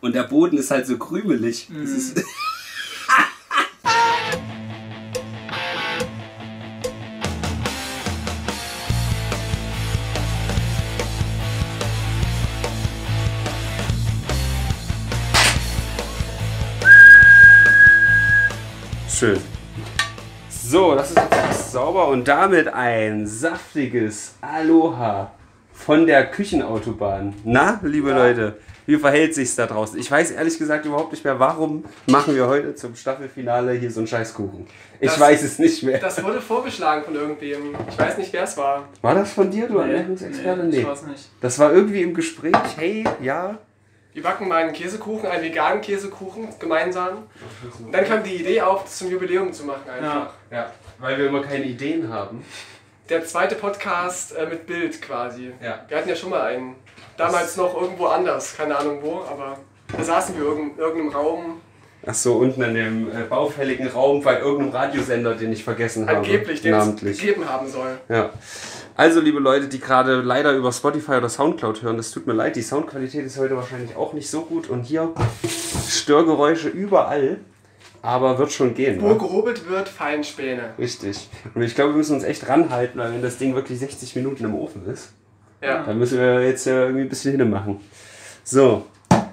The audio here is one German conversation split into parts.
Und der Boden ist halt so krümelig. Das ist schön. So, das ist jetzt fast sauber und damit ein saftiges Aloha von der Küchenautobahn. Na, liebe Leute, wie verhält sich's da draußen? Ich weiß ehrlich gesagt überhaupt nicht mehr, warum machen wir heute zum Staffelfinale hier so einen Scheißkuchen. Ich weiß es nicht mehr. Das wurde vorgeschlagen von irgendwem. Ich weiß nicht, wer es war. War das von dir, du Ernährungsexperte? Nee, ich weiß nicht. Das war irgendwie im Gespräch. Hey, ja. Wir backen mal einen Käsekuchen, einen veganen Käsekuchen gemeinsam. Und dann kam die Idee auf, das zum Jubiläum zu machen einfach. Ja, weil wir immer keine Ideen haben. Der zweite Podcast mit Bild quasi. Ja. Wir hatten ja schon mal einen. Damals noch irgendwo anders, keine Ahnung wo, aber da saßen wir in irgendeinem Raum. Ach so, unten in dem baufälligen Raum bei irgendeinem Radiosender, den ich vergessen habe. Angeblich, den es gegeben haben soll. Ja. Also, liebe Leute, die gerade leider über Spotify oder Soundcloud hören, das tut mir leid, die Soundqualität ist heute wahrscheinlich auch nicht so gut und hier Störgeräusche überall, aber wird schon gehen. Wo gehobelt wird, fallen Späne. Richtig. Und ich glaube, wir müssen uns echt ranhalten, weil wenn das Ding wirklich 60 Minuten im Ofen ist, dann müssen wir jetzt irgendwie ein bisschen hinmachen. So,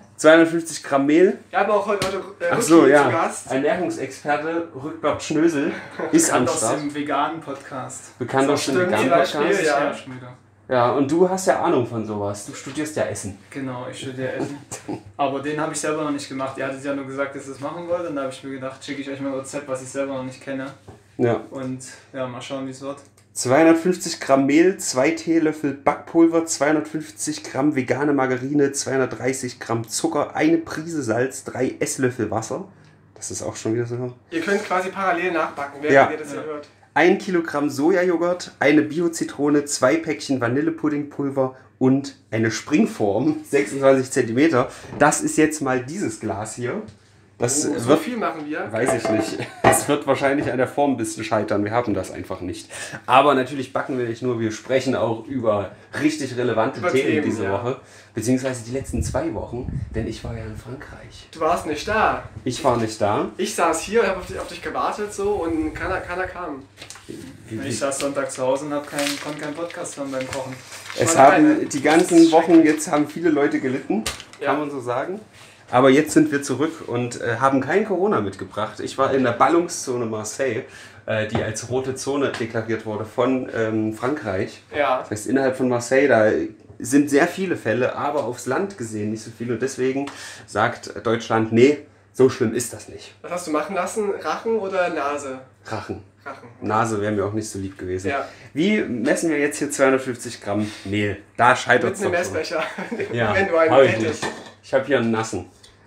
250 Gramm Mehl. Wir haben auch heute zu Gast. Ernährungsexperte Rückbert Schnösel ist am Start. Aus dem veganen Podcast. Bekannt aus dem veganen Podcast. Ja. Ja, und du hast ja Ahnung von sowas. Du studierst ja Essen. Genau, ich studiere Essen. Aber den habe ich selber noch nicht gemacht. Ihr hattet ja nur gesagt, dass ihr das machen wollt. Und da habe ich mir gedacht, schicke ich euch mal ein Rezept, was ich selber noch nicht kenne. Ja. Und ja, mal schauen, wie es wird. 250 Gramm Mehl, 2 Teelöffel Backpulver, 250 Gramm vegane Margarine, 230 Gramm Zucker, eine Prise Salz, 3 Esslöffel Wasser. Das ist auch schon wieder so. Ihr könnt quasi parallel nachbacken, während ihr das hier hört. 1 Kilogramm Sojajoghurt, eine Bio-Zitrone, 2 Päckchen Vanillepuddingpulver und eine Springform, 26 cm. Das ist jetzt mal dieses Glas hier. Das so viel machen wir? Weiß ich nicht. Es wird wahrscheinlich an der Form ein bisschen scheitern. Wir haben das einfach nicht. Aber natürlich backen wir nicht nur, wir sprechen auch über richtig relevante Themen diese Woche. Beziehungsweise die letzten 2 Wochen, denn ich war ja in Frankreich. Du warst nicht da. Ich war nicht da. Ich saß hier, habe auf dich gewartet so und keiner kam. Ich saß Sonntag zu Hause und konnte keinen Podcast hören beim Kochen. Es haben die ganzen Wochen, jetzt haben viele Leute gelitten, kann man so sagen. Aber jetzt sind wir zurück und haben kein Corona mitgebracht. Ich war in der Ballungszone Marseille, die als rote Zone deklariert wurde von Frankreich. Ja. Das heißt, innerhalb von Marseille, da sind sehr viele Fälle, aber aufs Land gesehen nicht so viele. Und deswegen sagt Deutschland, nee, so schlimm ist das nicht. Was hast du machen lassen? Rachen oder Nase? Rachen. Rachen. Nase wäre mir auch nicht so lieb gewesen. Ja. Wie messen wir jetzt hier 250 Gramm Mehl? Da scheitert es doch. Mit einem Messbecher. Ja, wenn du einen hättest. Ich habe hier einen nassen.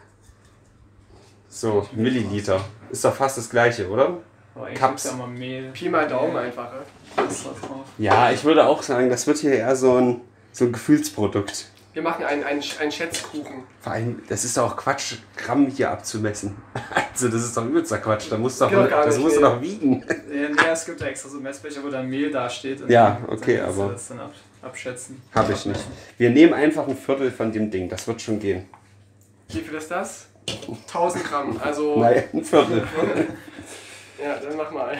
So, Milliliter. Ist doch fast das gleiche, oder? Cups. Ja mal Mehl. Pi mal Daumen einfach. Ja, ich würde auch sagen, das wird hier eher so ein Gefühlsprodukt. Wir machen einen Schätzkuchen. Vor allem, das ist doch auch Quatsch, Gramm hier abzumessen. Also das ist doch übelster Quatsch, da musst du das musst du doch wiegen. Ja, es gibt ja extra so Messbecher, wo dann Mehl dasteht. Und ja, okay, dann aber... das dann abschätzen. Habe ich nicht. Wir nehmen einfach ein Viertel von dem Ding, das wird schon gehen. Wie viel ist das? 1000 Gramm, also... Nein, ein Viertel. Ja, dann mach mal.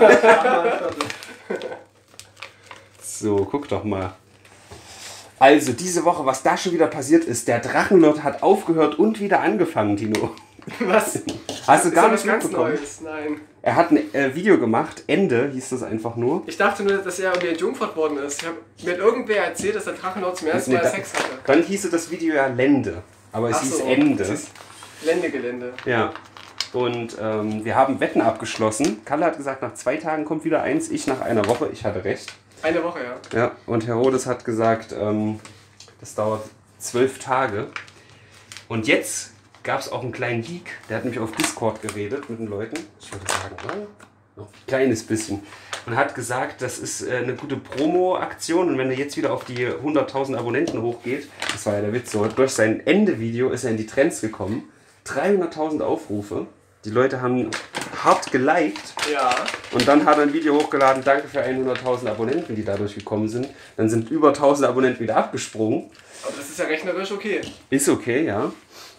So, guck doch mal. Also, diese Woche, was da schon wieder passiert ist, der Drachenlord hat aufgehört und wieder angefangen, Tino. Was? Hast du gar nicht ganz mitbekommen? Neues? Nein. Er hat ein Video gemacht, Ende hieß das einfach nur. Ich dachte nur, dass er irgendwie entjungfert worden ist. Mir hat irgendwer erzählt, dass der Drachenlord zum ersten Mal Sex hatte. Dann hieße das Video ja Lende, aber es hieß Ende. Es ist Ländegelände. Ja. Und wir haben Wetten abgeschlossen. Kalle hat gesagt, nach 2 Tagen kommt wieder eins, ich nach einer Woche. Ich hatte recht. Eine Woche, ja. Ja, und Herodes hat gesagt, das dauert 12 Tage. Und jetzt gab es auch einen kleinen Leak. Der hat nämlich auf Discord geredet mit den Leuten. Ich würde sagen, noch ein kleines bisschen. Und hat gesagt, das ist eine gute Promo-Aktion. Und wenn er jetzt wieder auf die 100.000 Abonnenten hochgeht, das war ja der Witz, so durch sein Ende-Video ist er in die Trends gekommen. 300.000 Aufrufe. Die Leute haben hart geliked. Ja. Und dann hat er ein Video hochgeladen, danke für 100.000 Abonnenten, die dadurch gekommen sind. Dann sind über 1.000 Abonnenten wieder abgesprungen. Aber das ist ja rechnerisch okay. Ist okay, ja.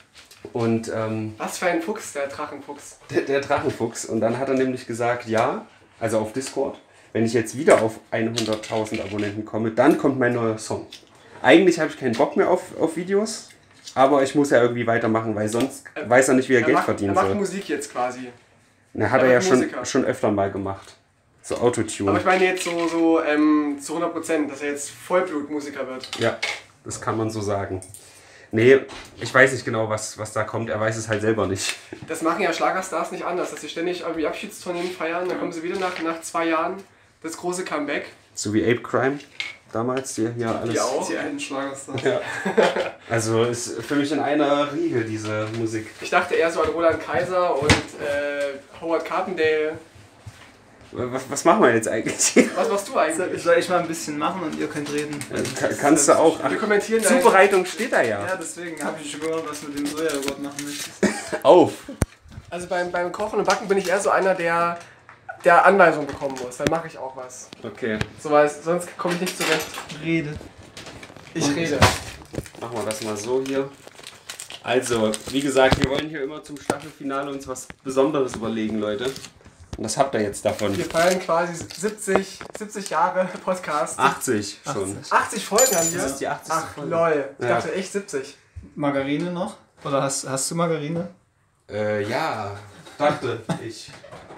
Und Was für ein Fuchs, der Drachenfuchs. der Drachenfuchs. Und dann hat er nämlich gesagt, ja, also auf Discord, wenn ich jetzt wieder auf 100.000 Abonnenten komme, dann kommt mein neuer Song. Eigentlich habe ich keinen Bock mehr auf Videos, aber ich muss ja irgendwie weitermachen, weil sonst weiß er nicht, wie er Geld verdienen soll. Er soll. macht Musik jetzt quasi. Na, hat er ja schon öfter mal gemacht. So Autotune. Aber ich meine jetzt so zu 100%, dass er jetzt Vollblutmusiker wird. Ja, das kann man so sagen. Nee, ich weiß nicht genau, was da kommt. Er weiß es halt selber nicht. Das machen ja Schlagerstars nicht anders, dass sie ständig irgendwie Abschiedstourneen feiern, dann kommen sie wieder nach 2 Jahren das große Comeback. So wie Ape Crime damals, die hier alles... Die auch. Die einen Schlagerstars. Ja. Also ist für mich in einer Riege diese Musik. Ich dachte eher so an Roland Kaiser und Howard Carpendale. Was machen wir jetzt eigentlich? Was machst du eigentlich? Soll ich mal ein bisschen machen und ihr könnt reden? Kannst du auch. Wir kommentieren Zubereitung steht da ja. Ja, deswegen habe ich schon gehört, was mit dem Sojajoghurt machen möchtest. Auf! Also beim Kochen und Backen bin ich eher so einer, der Anweisungen bekommen muss. Dann mache ich auch was. Okay. So, weil sonst komme ich nicht zurecht. Rede. Ich rede. Machen wir das mal so hier. Also, wie gesagt, wir wollen hier immer zum Staffelfinale uns was Besonderes überlegen, Leute. Und das habt ihr jetzt davon. Wir feiern quasi 70 Jahre Podcast. 80 schon. 80 Folgen haben wir? Das ist die 80. Ach Folge. lol, ich Ja. dachte echt 70. Margarine noch? Oder hast du Margarine? Ja, dachte ich.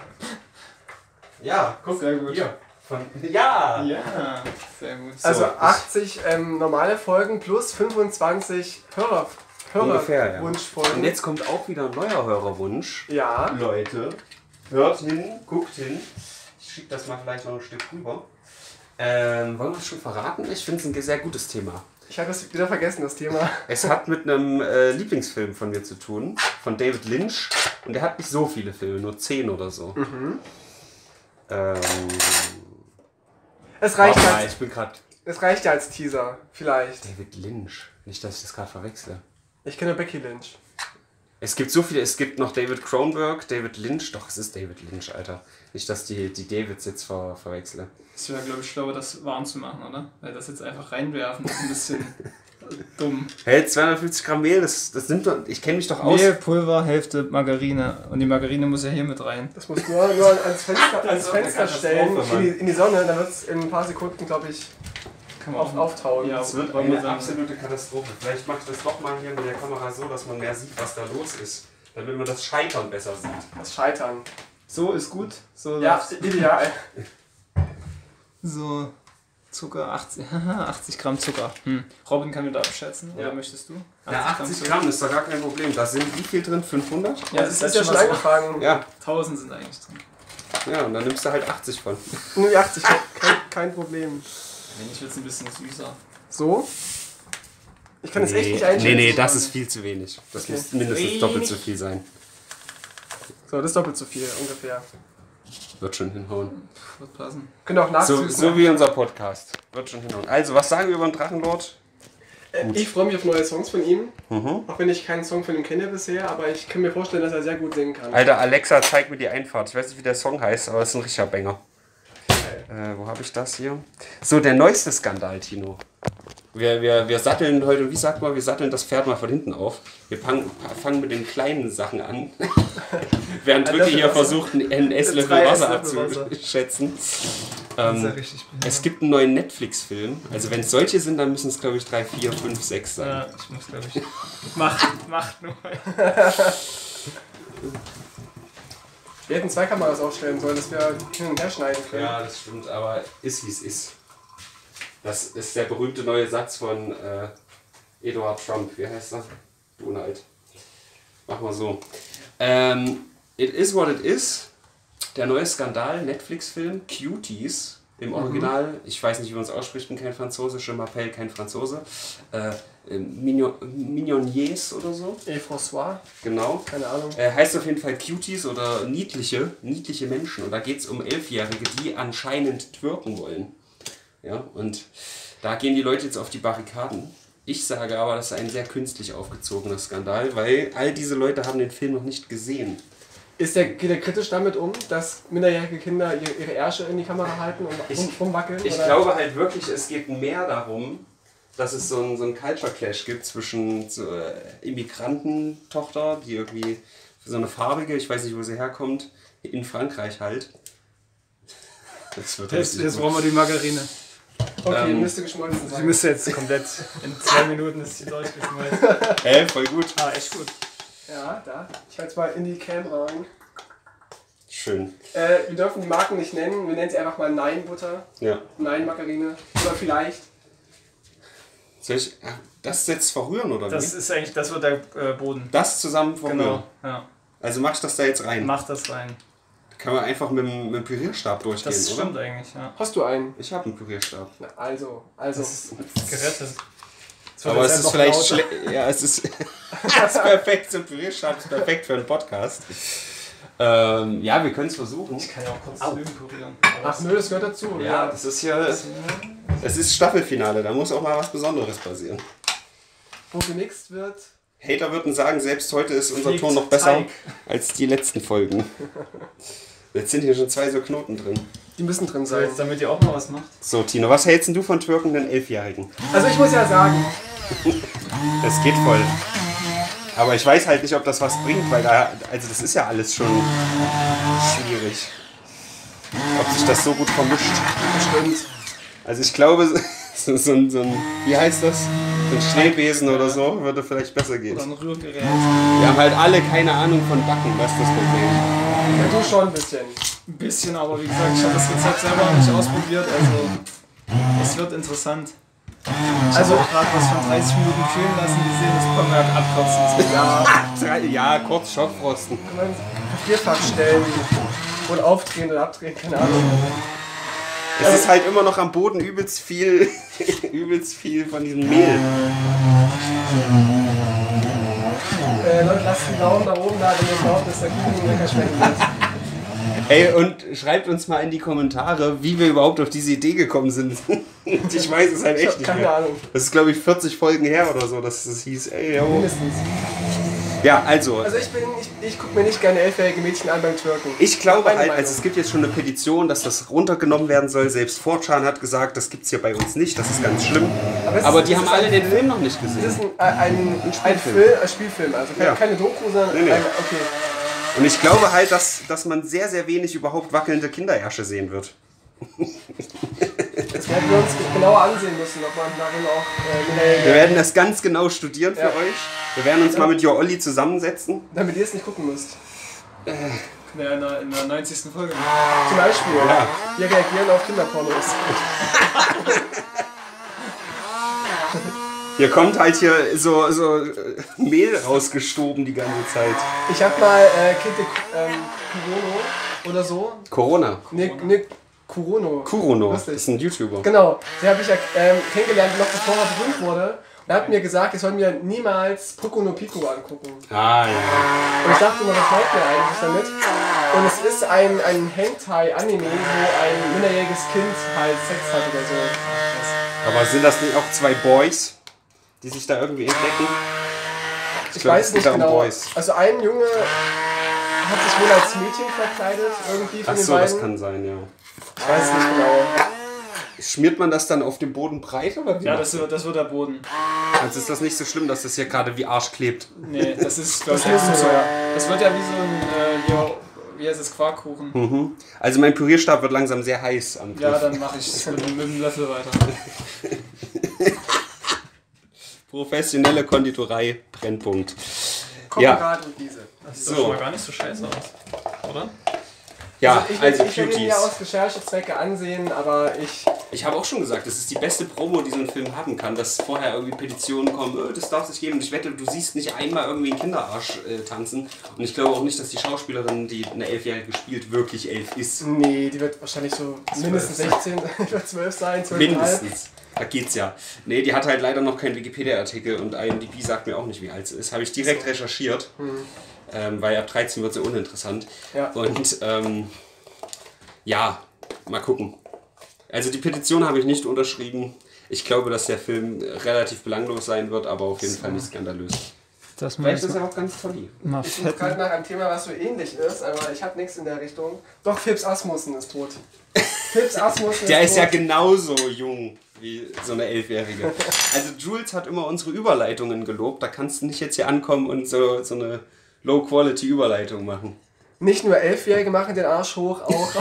Ja, guck. Sehr gut. Hier. Ja! Ja, sehr gut. Also ich- 80 normale Folgen plus 25 Ungefähr, ja. Wunschfolgen. Und jetzt kommt auch wieder ein neuer Hörerwunsch. Ja. Leute, hört hin, guckt hin. Ich schicke das mal vielleicht noch ein Stück rüber. Wollen wir es schon verraten? Ich finde es ein sehr gutes Thema. Ich habe es wieder vergessen, das Thema. Es hat mit einem Lieblingsfilm von mir zu tun, von David Lynch. Und der hat nicht so viele Filme, nur 10 oder so. Es reicht, warte mal, als, ich bin gerade es reicht ja als Teaser, vielleicht. David Lynch. Nicht, dass ich das gerade verwechsle. Ich kenne Becky Lynch. Es gibt so viele, es gibt noch David Cronenberg, David Lynch. Doch, es ist David Lynch, Alter. Nicht, dass die Davids jetzt verwechsle. Es wäre, glaube ich, schlauer, das warm zu machen, oder? Weil das jetzt einfach reinwerfen ist ein bisschen dumm. Hey, 250 Gramm Mehl, das nimmt doch, ich kenne mich doch aus. Mehl, Pulver, Hälfte Margarine. Und die Margarine muss ja hier mit rein. Das muss nur ans Fenster, Das ist auch eine stellen, Katastrophe, in die Sonne, dann wird es in ein paar Sekunden, glaube ich, Kann man auch auftauen. Ja, Es wird wollen wir eine sagen. absolute Katastrophe. Vielleicht mache ich das doch mal hier mit der Kamera so, dass man mehr sieht, was da los ist. Damit man das Scheitern besser sieht. Das Scheitern. So ist gut. So Ja, läuft's. ideal. So, Zucker, 80 Gramm Zucker. Robin, kann du da abschätzen? Ja. Oder möchtest du? Ja, 80 Gramm ist doch gar kein Problem. Da sind wie viel drin? 500? Ja, Das ist ja schon angefangen. Ja, 1000 sind eigentlich drin. ja, und dann nimmst du halt 80 von. Nur 80, kein Problem. Wenn nicht, wird es ein bisschen süßer. So? Ich kann das echt nicht einschätzen. Nee, das ist viel zu wenig. Das Okay. muss mindestens doppelt so viel sein. So, das ist doppelt so viel ungefähr. Wird schon hinhauen. Wird passen. Könnt ihr auch So, nachsüßen. so wie unser Podcast. Wird schon hinhauen. Also, was sagen wir über den Drachenlord? Ich freue mich auf neue Songs von ihm. Mhm. Auch wenn ich keinen Song von ihm kenne bisher, aber ich kann mir vorstellen, dass er sehr gut singen kann. Alter, Alexa, zeig mir die Einfahrt. Ich weiß nicht, wie der Song heißt, aber es ist ein richtiger Banger. Wo habe ich das hier? So, der neueste Skandal, Tino. Wir satteln heute, wie sagt man, wir satteln das Pferd mal von hinten auf. Wir fangen mit den kleinen Sachen an. Während Drücke hier versucht, einen Esslöffel 3 Wasser Esslöffel abzuschätzen. Das ist ja richtig. Es gibt einen neuen Netflix-Film. Also wenn es solche sind, dann müssen es, glaube ich, 3, 4, 5, 6 sein. Ja, ich muss, glaube ich. Macht nur. Wir hätten 2 Kameras aufstellen sollen, dass wir hin und her schneiden können. Ja, das stimmt, aber ist wie es ist. Das ist der berühmte neue Satz von Eduard Trump. Wie heißt er? Donald. Machen wir so. It is what it is. Der neue Skandal, Netflix-Film, Cuties. Im Original, ich weiß nicht, wie man es ausspricht, bin kein Franzose, Je m'appelle kein Franzose. Mignonniers oder so. François, Genau. keine Ahnung. Heißt auf jeden Fall Cuties oder niedliche Menschen. Und da geht es um 11-Jährige, die anscheinend twerken wollen. Ja, und da gehen die Leute jetzt auf die Barrikaden. Ich sage aber, das ist ein sehr künstlich aufgezogener Skandal, weil all diese Leute haben den Film noch nicht gesehen. Geht er kritisch damit um, dass minderjährige Kinder ihre Ärsche in die Kamera halten und rumwackeln? Ich oder? glaube halt wirklich, es geht mehr darum, dass es so ein Culture Clash gibt zwischen so, Immigrantentochter, die irgendwie so eine farbige, ich weiß nicht, wo sie herkommt, in Frankreich halt. Das wird Jetzt brauchen wir die Margarine. Okay, müsste geschmolzen Sie sein. müsste jetzt komplett, in 2 Minuten ist sie durchgeschmolzen. Voll gut. Ah, echt gut. Ja, da. Ich halte mal in die Cam rein. Schön. Wir dürfen die Marken nicht nennen. Wir nennen sie einfach mal Nein-Butter, Ja. Nein-Margarine. Oder vielleicht. Soll ich das jetzt verrühren oder Das wie? ist eigentlich, das wird der Boden. Das zusammen verrühren? Genau, ja. Also mach ich das da jetzt rein? Mach das rein. Da kann man einfach mit dem Pürierstab durchgehen, Das stimmt oder? eigentlich, ja. Hast du einen? Ich habe einen Pürierstab. Na, also. Das ist gerettet. Das wird Aber jetzt es ist einfach vielleicht lauter. schlecht. Ja, es ist, es ist perfekt. So ein Pürierstab ist perfekt für einen Podcast. Ja, wir können es versuchen. Ich kann ja auch kurz Lügen pürieren. Ach nö, das gehört dazu. Ja, das ist ja. Es ist Staffelfinale, da muss auch mal was Besonderes passieren. Wo gemixt wird. Hater würden sagen, selbst heute ist unser Fliegt Ton noch besser Teig. als die letzten Folgen. Jetzt sind hier schon 2 so Knoten drin. Die müssen drin So, sein. jetzt, damit ihr auch mal was macht. So, Tino, was hältst denn du von türkenden 11-Jährigen? Also ich muss ja sagen, Das geht voll. Aber ich weiß halt nicht, ob das was bringt, weil also das ist ja alles schon schwierig. Ob sich das so gut vermischt. bestimmt. Also ich glaube, so ein wie heißt das? So ein Schneebesen oder so würde vielleicht besser gehen. Oder ein Rührgerät. Wir haben halt alle keine Ahnung von Backen, das ist das Problem. Ja, du schon ein bisschen. Ein bisschen, aber wie gesagt, ich habe das Rezept selber noch nicht ausprobiert, also es wird interessant. Also gerade was von 30 Minuten kühlen lassen, gesehen, das kann man ja abkotzen. Ja, Ja, kurz Schockfrosten. kann man Vierfach stellen und aufdrehen oder abdrehen, keine Ahnung. Es ist halt immer noch am Boden übelst viel von diesem Mehl. Leute, lasst einen Daumen nach oben da, wenn ihr glaubt, dass der Kuchen lecker schmecken wird. Ey, und schreibt uns mal in die Kommentare, wie wir überhaupt auf diese Idee gekommen sind. Ich weiß es halt Ich echt hab nicht keine mehr. Ahnung. Das ist, glaube ich, 40 Folgen her oder so, dass es hieß, ey, yo. Mindestens. Ja, also, Also ich gucke mir nicht gerne 11-jährige Mädchen an beim Türken. ich glaube Meine halt, Meinung. also es gibt jetzt schon eine Petition, dass das runtergenommen werden soll. Selbst 4chan hat gesagt, das gibt's hier bei uns nicht, das ist ganz schlimm. es Aber ist- die es haben ist alle ein den Film. Film noch nicht Das ist gesehen. ein Spielfilm, also Ja. keine Doku, sondern Nee, nee. okay. Und ich glaube halt, dass man sehr, sehr wenig überhaupt wackelnde Kinderärsche sehen wird. Das werden wir uns genauer ansehen müssen, ob man darin auch Wir werden das ganz genau studieren für Ja. euch. Wir werden uns mal mit Jo Olli zusammensetzen. damit ihr es nicht gucken müsst. Ja, in der 90. Folge. Zum Beispiel, Ja. wir reagieren auf Kinderpornos. Hier kommt halt hier so Mehl rausgestoben die ganze Zeit. Ich hab mal Kinte Kurono oder so. Corona. Ne, Kurono. Kurono, das Lustig. ist ein YouTuber. Genau, den habe ich ja kennengelernt, noch bevor er berühmt wurde. Er hat mir gesagt, ich soll mir niemals Poco no Pico angucken. Ah, ja. Und ich dachte immer, was meint mir eigentlich damit? Und es ist ein Hentai-Anime, wo ein minderjähriges Kind halt Sex hat oder so. Aber sind das nicht auch 2 Boys, die sich da irgendwie entdecken? Ich glaub, weiß es nicht geht da um genau. Boys. Also ein Junge hat sich wohl als Mädchen verkleidet, irgendwie von Ach den so, das beiden. kann sein, ja. Ich weiß es nicht genau. Schmiert man das dann auf dem Boden breit oder wie? Ja, das wird der Boden. Also ist das nicht so schlimm, dass das hier gerade wie Arsch klebt. Nee, das ist, glaube ich, Das muss so, ja. Das wird ja wie so ein, wie heißt es, Quarkkuchen. Also mein Pürierstab wird langsam sehr heiß am Ja, Griff. dann mache ich es mit dem Löffel weiter. Professionelle Konditorei, Brennpunkt. Koppenrad und diese. Das So. sieht schon mal gar nicht so scheiße aus. Oder? Ja, ich also werde ihn Cuties. ja aus Recherchezwecke ansehen, aber Ich habe auch schon gesagt, das ist die beste Promo, die so ein Film haben kann, dass vorher irgendwie Petitionen kommen, das darf es nicht geben. Und ich wette, du siehst nicht einmal irgendwie einen Kinderarsch tanzen. Und ich glaube auch nicht, dass die Schauspielerin, die eine 11-Jährige spielt, wirklich 11 ist. nee, die wird wahrscheinlich so mindestens 16, über 12 sein, 12,5. Mindestens. Da geht's ja. Nee, die hat halt leider noch keinen Wikipedia-Artikel und IMDb sagt mir auch nicht, wie alt sie ist. Habe ich direkt recherchiert, weil ab 13 wird sie uninteressant. Ja. Und ja, mal gucken. Also die Petition habe ich nicht unterschrieben. Ich glaube, dass der Film relativ belanglos sein wird, aber auf jeden Fall nicht skandalös. Das Vielleicht ist er auch ganz toll. mal Ich suche gerade nach einem Thema, was so ähnlich ist, aber ich habe nichts in der Richtung. Doch, Phipps Asmussen ist tot. Phipps Asmussen Der ist ja tot. genauso jung wie so eine 11-Jährige. Also Jules hat immer unsere Überleitungen gelobt. Da kannst du nicht jetzt hier ankommen und so eine Low-Quality-Überleitung machen. Nicht nur 11-Jährige machen den Arsch hoch,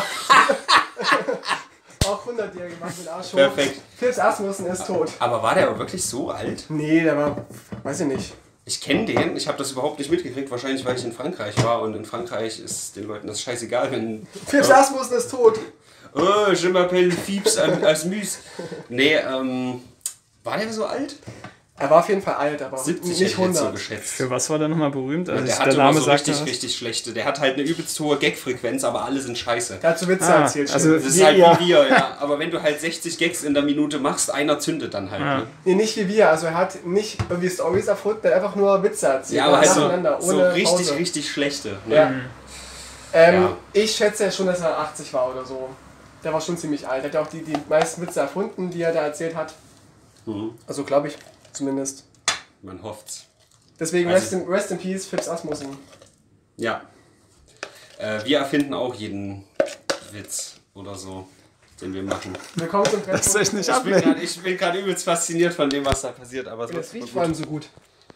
auch 100-Jährige machen den Arsch hoch. Perfekt. Phipps Asmussen ist tot. Aber war der wirklich so alt? Nee, der war, weiß ich nicht. Ich kenne den, ich habe das überhaupt nicht mitgekriegt, wahrscheinlich weil ich in Frankreich war und in Frankreich ist den Leuten das scheißegal, wenn... Phipps Asmussen ist tot. Oh, je m'appelle Phipps Asmus. Nee, war der so alt? Er war auf jeden Fall alt, aber 70 nicht hätte ich jetzt so 100. geschätzt. Für was war der nochmal berühmt? Also Der der hatte Name immer so sagt richtig, ja was. richtig schlechte. Der hat halt eine übelst hohe Gag-Frequenz, aber alle sind scheiße. Der hat so Witze Ah, erzählt. also- stimmt. Das ist Wie halt ihr. wie wir, ja. Aber wenn du halt 60 Gags in der Minute machst, einer zündet dann halt. Ja. Ne? Nee, nicht wie wir. Also er hat nicht irgendwie Storys erfunden, er hat einfach nur Witze erzählt. Ja, aber halt nacheinander, so ohne richtig, Pause. richtig schlechte. Ne? Ja. Ja. Ich schätze ja schon, dass er 80 war oder so. Der war schon ziemlich alt. Er hat ja auch die meisten Witze erfunden, die er da erzählt hat. Mhm. Also glaube ich zumindest. Man hofft's. Deswegen Also- rest in peace, Phipps Asmussen. Ja. Wir erfinden auch jeden Witz oder so, den wir machen. Willkommen zum Lasst euch nicht Ich ablenken. bin gerade übelst fasziniert von dem, was da passiert. Aber es Das wird riecht vor allem so gut.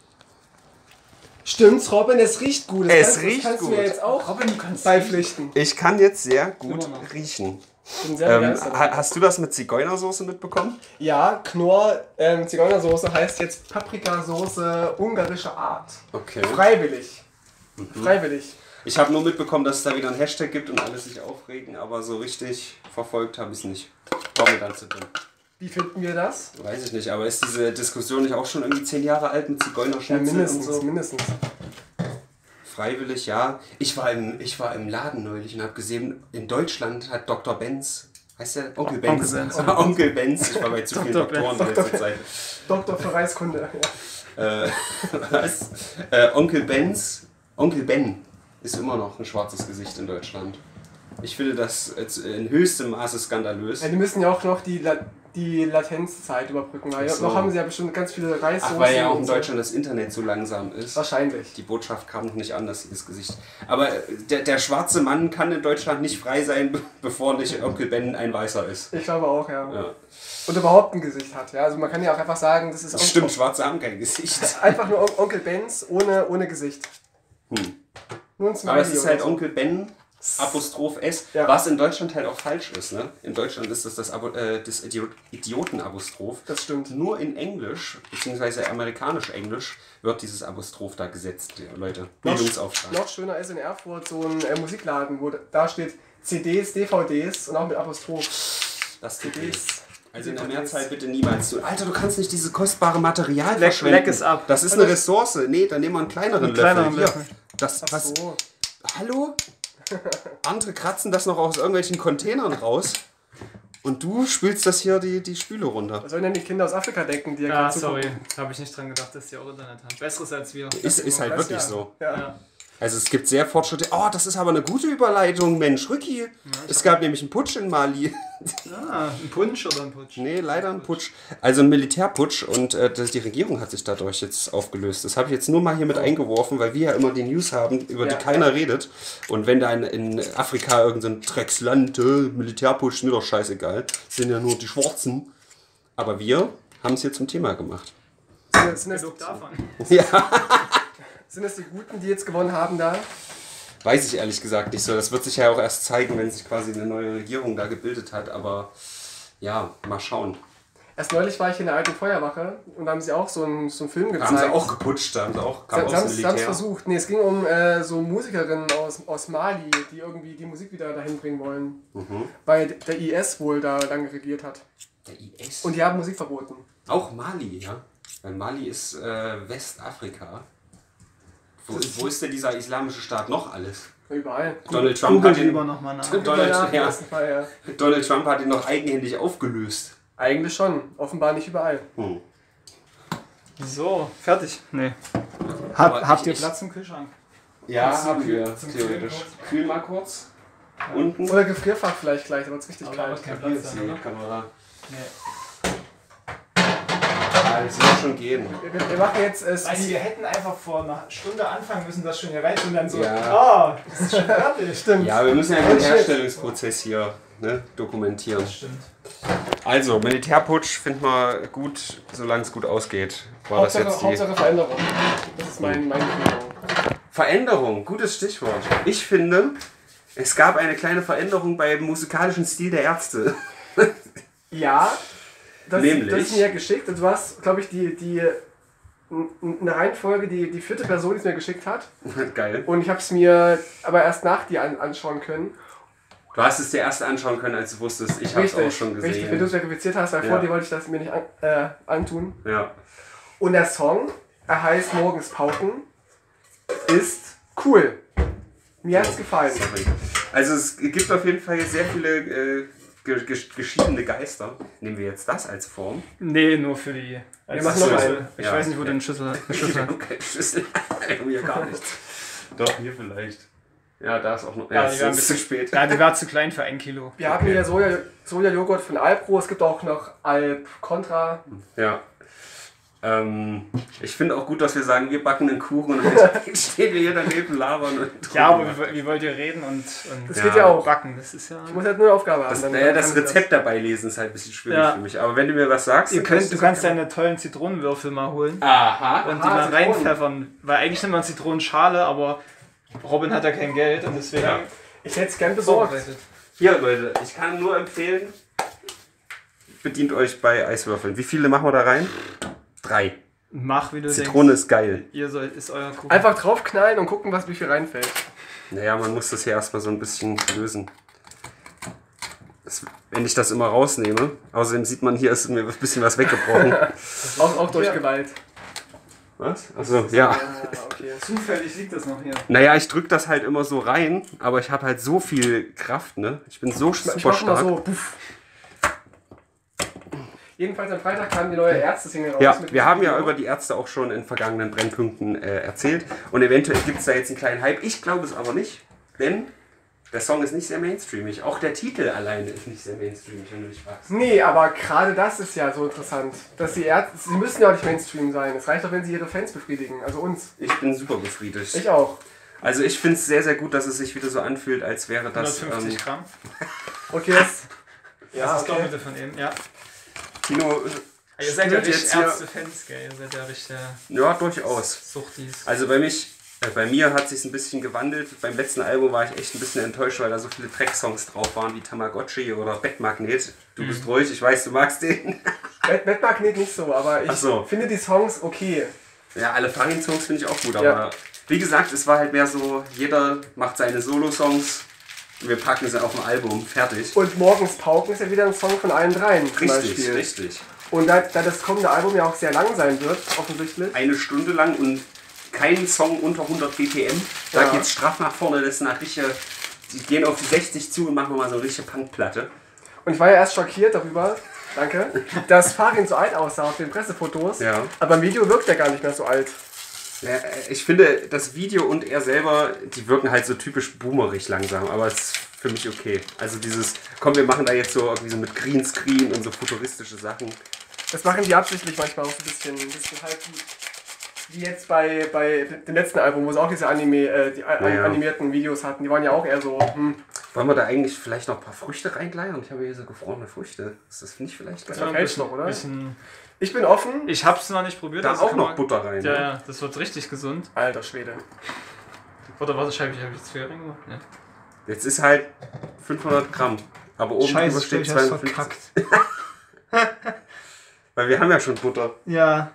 Stimmt's, Robin? Es riecht gut. Das kannst du mir jetzt auch Robin, du kannst beipflichten. Ich kann jetzt sehr gut Immer noch. riechen. Ich bin sehr begeistert. Hast du das mit Zigeunersoße mitbekommen? Ja, Knorr Zigeunersoße heißt jetzt Paprikasoße ungarischer Art. Okay. Freiwillig. Freiwillig. Ich habe nur mitbekommen, dass es da wieder einen Hashtag gibt und alle sich aufregen, aber so richtig verfolgt habe ich es nicht. War mir dann zu dumm. Wie finden wir das? Weiß ich nicht, aber ist diese Diskussion nicht auch schon irgendwie 10 Jahre alt mit Ja, Zigeunerschnitzel mindestens, und so? mindestens. Freiwillig, ja. Ich war im Laden neulich und habe gesehen, in Deutschland hat Dr. Benz, heißt der? Onkel Benz. Onkel Benz. Onkel Benz. Ich war bei zu vielen Dr. Doktoren Benz. in letzter Zeit. Doktor für Reiskunde. Ja. Was? Onkel Ben ist immer noch ein schwarzes Gesicht in Deutschland. Ich finde das jetzt in höchstem Maße skandalös. Ja, die müssen ja auch noch die Latenzzeit überbrücken, weil Ach so. noch haben sie ja bestimmt ganz viele Reissoßen. Ach, weil ja auch in und so. Deutschland das Internet so langsam ist. Wahrscheinlich. Die Botschaft kam noch nicht an, dass sie das Gesicht. Aber der schwarze Mann kann in Deutschland nicht frei sein, bevor nicht Onkel Ben ein Weißer ist. Ich glaube auch, ja. Ja. Und überhaupt ein Gesicht hat. Ja, also man kann ja auch einfach sagen, das ist Das stimmt, Schwarze haben kein Gesicht. einfach nur Onkel Benz ohne Gesicht. Nur ein Smiley. Aber es ist oder halt so. Onkel Ben, Apostroph S, Ja. was in Deutschland halt auch falsch ist. Ne? In Deutschland ist das Idioten-Apostroph. Das stimmt. Nur in Englisch, beziehungsweise amerikanisch-Englisch, wird dieses Apostroph da gesetzt, Leute. Bildungsauftrag. Noch schöner ist in Erfurt so ein Musikladen, wo da steht CDs, DVDs und auch mit Apostroph. Das CDs. Also in der CDs. Mehrzahl bitte niemals tun. Alter, du kannst nicht dieses kostbare Material Leck verschwenden. es ab. Das ist eine Ressource. Nee, dann nehmen wir einen kleineren kleineren Löffel. Hier. Löffel. Das, Ach was, so. Hallo? Andere kratzen das noch aus irgendwelchen Containern raus. Und du spülst das hier die Spüle runter. Was sollen denn die Kinder aus Afrika denken, die ja Ja, gerade zugucken? sorry. Habe ich nicht dran gedacht, dass die auch Internet haben. Besseres als wir. Ist halt Das wirklich ja. so. Ja. Ja. Also es gibt sehr Fortschritte. Oh, das ist aber eine gute Überleitung, Mensch, Rücki. Es gab nämlich einen Putsch in Mali. Ah, ein Punsch oder ein Putsch? Nee, leider ein Putsch. Also ein Militärputsch und die Regierung hat sich dadurch jetzt aufgelöst. Das habe ich jetzt nur mal hier mit eingeworfen, weil wir ja immer die News haben, über die Ja. keiner redet. Und wenn da in Afrika irgendein Drecksland, Militärputsch, mir doch scheißegal, sind ja nur die Schwarzen. Aber wir haben es hier zum Thema gemacht. Sind das Genug davon. Ja. Sind das die Guten, die jetzt gewonnen haben da? Weiß ich ehrlich gesagt nicht so. Das wird sich ja auch erst zeigen, wenn sich quasi eine neue Regierung da gebildet hat. Aber ja, mal schauen. Erst neulich war ich in der alten Feuerwache und da haben sie auch so einen Film gezeigt. Da haben sie auch geputscht, da haben sie auch kam Sie aus haben dem es Militär. versucht. Nee, es ging um so Musikerinnen aus Mali, die irgendwie die Musik wieder dahin bringen wollen. Weil der IS wohl da lange regiert hat. Der IS. Und die haben Musik verboten. Auch Mali, ja. Weil Mali ist Westafrika. Wo ist denn dieser islamische Staat noch alles? Überall. Donald Trump, Google hat ihn, lieber nochmal nach. Donald, Im ja, besten Fall, ja. Donald Trump hat ihn noch eigenhändig aufgelöst. Eigentlich schon. Offenbar nicht überall. So, fertig. Nee. Aber Habt ihr ich- Platz im Kühlschrank? Ja, Zum haben wir zum theoretisch. Kühlen Kühl mal kurz. Unten. Oder Gefrierfach vielleicht gleich, da wird es richtig Aber kalt. macht keinen Platz dann, oder? Kamera. Nee. Ja, das soll schon gehen. Wir machen jetzt Also wir hätten einfach vor einer Stunde anfangen müssen, das schon hier rein und dann so, Ja. das ist schon fertig. Stimmt. Ja, wir müssen ja den Herstellungsprozess hier dokumentieren. Das stimmt. Also, Militärputsch finden wir gut, solange es gut ausgeht. War das jetzt die Hauptsache Veränderung. Das ist meine Meinung. Veränderung? Gutes Stichwort. Ich finde, es gab eine kleine Veränderung beim musikalischen Stil der Ärzte. Ja, das Nämlich? ist mir ja geschickt. Und du hast, glaube ich, eine Reihenfolge, die vierte Person, die es mir geschickt hat. Geil. Und ich habe es mir aber erst nach dir anschauen können. Du hast es dir erst anschauen können, als du wusstest, ich habe es auch schon gesehen. Richtig, wenn du es verifiziert hast, weil vor dir wollte ich das mir nicht antun. Ja. Und der Song, er heißt Morgens Pauken, ist cool. Mir hat es gefallen. Sorry. Also es gibt auf jeden Fall sehr viele geschiedene Geister. Nehmen wir jetzt das als Form? Nee, nur für die. Wir machen noch Schüssel. eine. Ich Ja. weiß nicht, wo du den Schüssel hast. Keine Schüssel. Hier gar nichts. Doch, hier vielleicht. Ja, da ist auch noch. Ja, Ja, die es wären ist zu spät. Ja, die war zu klein für 1 Kilo. Wir haben hier Sojajoghurt von Alpro, es gibt auch noch Alp Contra. Ja. Ich finde auch gut, dass wir sagen, wir backen einen Kuchen und dann stehen wir hier daneben labern und Ja, aber wie wollt ihr reden und Das geht ja auch. backen? Das ist ja. Ich muss halt nur eine Aufgabe haben. das Rezept dabei lesen ist halt ein bisschen schwierig Ja. für mich. Aber wenn du mir was sagst, Du kannst deine tollen Zitronenwürfel mal holen Aha. und die mal Zitronen. reinpfeffern. Weil eigentlich nimmt man Zitronenschale, aber Robin hat ja kein Geld und deswegen Ja. Ich hätte es gern besorgt. vorbereitet. Hier, Leute, ich kann nur empfehlen, bedient euch bei Eiswürfeln. Wie viele machen wir da rein? 3. Mach, wie du Zitrone denkst. ist geil. Ist euer Kuchen. Einfach draufknallen und gucken, wie viel reinfällt. Naja, man muss das hier erstmal so ein bisschen lösen. Wenn ich das immer rausnehme, außerdem sieht man, hier ist mir ein bisschen was weggebrochen. Auch durch Gewalt. Was? Achso, ja. Okay. Zufällig liegt das noch hier. Naja, ich drück das halt immer so rein, aber ich habe halt so viel Kraft, ne? Ich bin so Ich super mach mal stark. so. Puff. Jedenfalls am Freitag kam die neue Ärzte-Single raus. Ja, mit wir haben ja Video. über die Ärzte auch schon in vergangenen Brennpunkten erzählt. Und eventuell gibt es da jetzt einen kleinen Hype. Ich glaube es aber nicht, denn der Song ist nicht sehr mainstreamig. Auch der Titel alleine ist nicht sehr mainstreamig, wenn du dich fragst. Nee, aber gerade das ist ja so interessant. Dass die Ärzte, sie müssen ja auch nicht Mainstream sein. Es reicht doch, wenn sie ihre Fans befriedigen. Also uns. Ich bin super befriedigt. Ich auch. Also ich finde es sehr, sehr gut, dass es sich wieder so anfühlt, als wäre das... 150 Gramm. Okay, das. Ja, das ist Doppelte von eben, ja. Tino, Ihr seid ja spürt richtig hier- Ärzte-Fans, gell? Ihr seid ja richtig Ja, durchaus. Suchtis. Also bei mir hat sich ein bisschen gewandelt. Beim letzten Album war ich echt ein bisschen enttäuscht, weil da so viele Track-Songs drauf waren wie Tamagotchi oder Bettmagnet. Du bist ruhig, ich weiß, du magst den. Bettmagnet nicht so, aber ich Ach so. finde die Songs okay. Ja, alle Farin-Songs finde ich auch gut, aber Ja. wie gesagt, es war halt mehr so, jeder macht seine Solo-Songs, wir packen sie auf ein Album, fertig. Und Morgens Pauken ist ja wieder ein Song von allen dreien. Zum Richtig, Beispiel. richtig. Und da das kommende Album ja auch sehr lang sein wird, offensichtlich. 1 Stunde lang und kein Song unter 100 BPM. Da Ja. geht's straff nach vorne, das ist nach richtige, die gehen auf die 60 zu und machen mal so eine richtige Punkplatte. Und ich war ja erst schockiert darüber, danke, dass Farin so alt aussah auf den Pressefotos. Ja. Aber im Video wirkt er gar nicht mehr so alt. Ja, ich finde, das Video und er selber, die wirken halt so typisch boomerig langsam, aber es ist für mich okay. Also dieses, komm, wir machen da jetzt so irgendwie so mit Greenscreen und so futuristische Sachen. Das machen die absichtlich manchmal auch so ein bisschen halb gut. Wie jetzt bei dem letzten Album, wo sie auch diese animierten Videos hatten. Die waren ja auch eher so, Wollen wir da eigentlich vielleicht noch ein paar Früchte reingleiern? Ich habe hier so gefrorene Früchte. Ist das nicht vielleicht Das geil? verfälscht noch, oder? Bisschen, Ich bin offen. ich hab's noch nicht probiert. Da also auch kann noch man- Butter rein. Ja, ne? ja, das wird richtig gesund. Alter Schwede. Oder was, habe ich jetzt viel reingemacht? Ja. Jetzt ist halt 500 Gramm. Aber oben drüber steht 52. Weil wir haben ja schon Butter. Ja.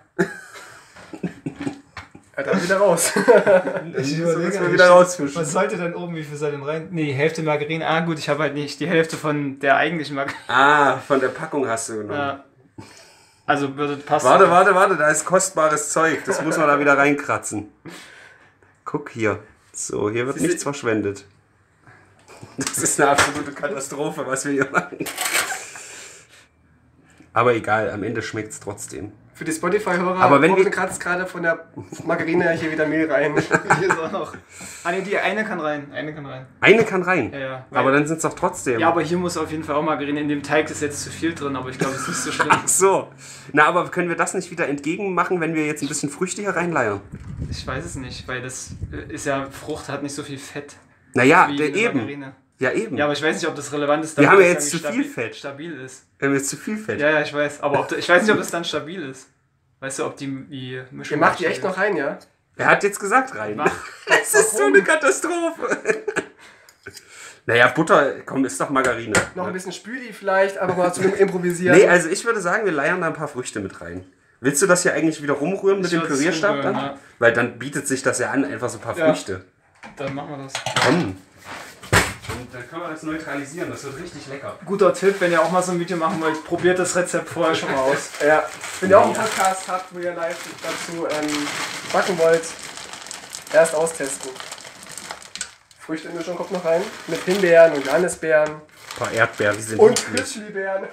Ja, dann wieder raus. Ich So müssen wir wieder rausfischen. Was sollte denn oben, wie viel soll denn rein? Nee, Hälfte Margarine. Ah gut, ich habe halt nicht die Hälfte von der eigentlichen Margarine. Ah, von der Packung hast du genommen. Ja. Also würde passen. Warte, da ist kostbares Zeug. Das muss man da wieder reinkratzen. Guck hier. So, hier wird nichts verschwendet. Das ist eine absolute Katastrophe, was wir hier machen. Aber egal, am Ende schmeckt es trotzdem. Für die Spotify-Hörer, Aber wenn wir- kratzt gerade von der Margarine hier wieder Mehl rein. Hier ist auch noch. Ah ne, die eine kann rein. Eine kann rein. Eine kann rein. Ja, ja. Aber dann sind es doch trotzdem. Ja, aber hier muss auf jeden Fall auch Margarine. In dem Teig ist jetzt zu viel drin, aber ich glaube, es ist nicht so schlimm. Ach so. Na, aber können wir das nicht wieder entgegen machen, wenn wir jetzt ein bisschen Früchte hier reinleiern? Ich weiß es nicht, weil das ist ja, Frucht hat nicht so viel Fett Naja, wie eine eben. Margarine. Ja, eben. Ja, aber ich weiß nicht, ob das relevant ist. Wir haben ja dass jetzt es zu dann viel Fett. Stabil ist. Wir haben jetzt zu viel Fett. Ja, ja, ich weiß. Aber ich weiß nicht, ob das dann stabil ist. Weißt du, ob die Mischung... Ihr macht die echt noch rein, ja? Er hat jetzt gesagt rein. Mach. Es ist so eine Katastrophe. Naja, Butter, komm, ist doch Margarine. Noch ein bisschen Spüli vielleicht, aber mal zum Improvisieren. Nee, also ich würde sagen, wir leiern da ein paar Früchte mit rein. Willst du das hier eigentlich wieder rumrühren mit Ich dem würd's Pürierstab rumrühren, dann? ja. Weil dann bietet sich das ja an, einfach so ein paar Ja. Früchte. Dann machen wir das. Komm. Und dann können wir das neutralisieren, das wird richtig lecker. Guter Tipp, wenn ihr auch mal so ein Video machen wollt, probiert das Rezept vorher schon mal aus. Ja, wenn ihr auch einen Podcast habt, wo ihr live dazu backen wollt, erst austesten. Früchtemischung kommt noch rein. Mit Himbeeren und Johannisbeeren. Ein paar Erdbeeren, die sind Und lieblich. Christlibeeren.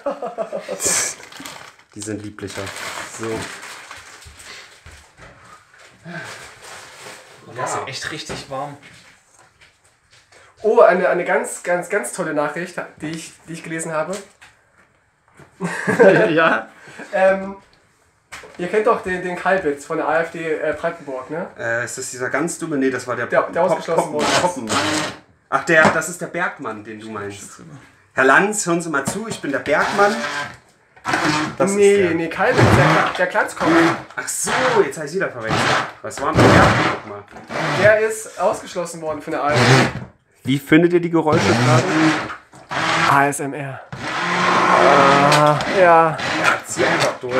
Die sind lieblicher. So. Das ist echt richtig warm. Oh, eine ganz tolle Nachricht, die ich gelesen habe. Ja? Ihr kennt doch den Kalbitz von der AfD Brandenburg, ne? Ist das dieser ganz dumme? Nee, das war der Der ausgeschlossen wurde. Poppen. Ach, das ist der Bergmann, den du meinst. Herr Lanz, hören Sie mal zu, ich bin der Bergmann. Das ist der. Nee, Kalbitz, der Glanzkoch. Ach so, jetzt habe ich wieder verwechselt. Was war denn der Bergmann? Guck mal. Der ist ausgeschlossen worden von der AfD. Wie findet ihr die Geräusche gerade? ASMR. Ja. Ja, zieh einfach durch.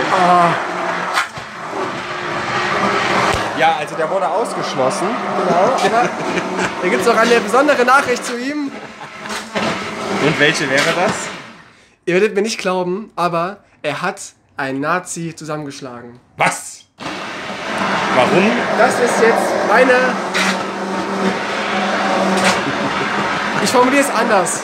Ja, also der wurde ausgeschlossen. Genau. Da gibt es noch eine besondere Nachricht zu ihm. Und welche wäre das? Ihr werdet mir nicht glauben, aber er hat einen Nazi zusammengeschlagen. Was? Warum? Das ist jetzt meine... Ich formuliere es anders.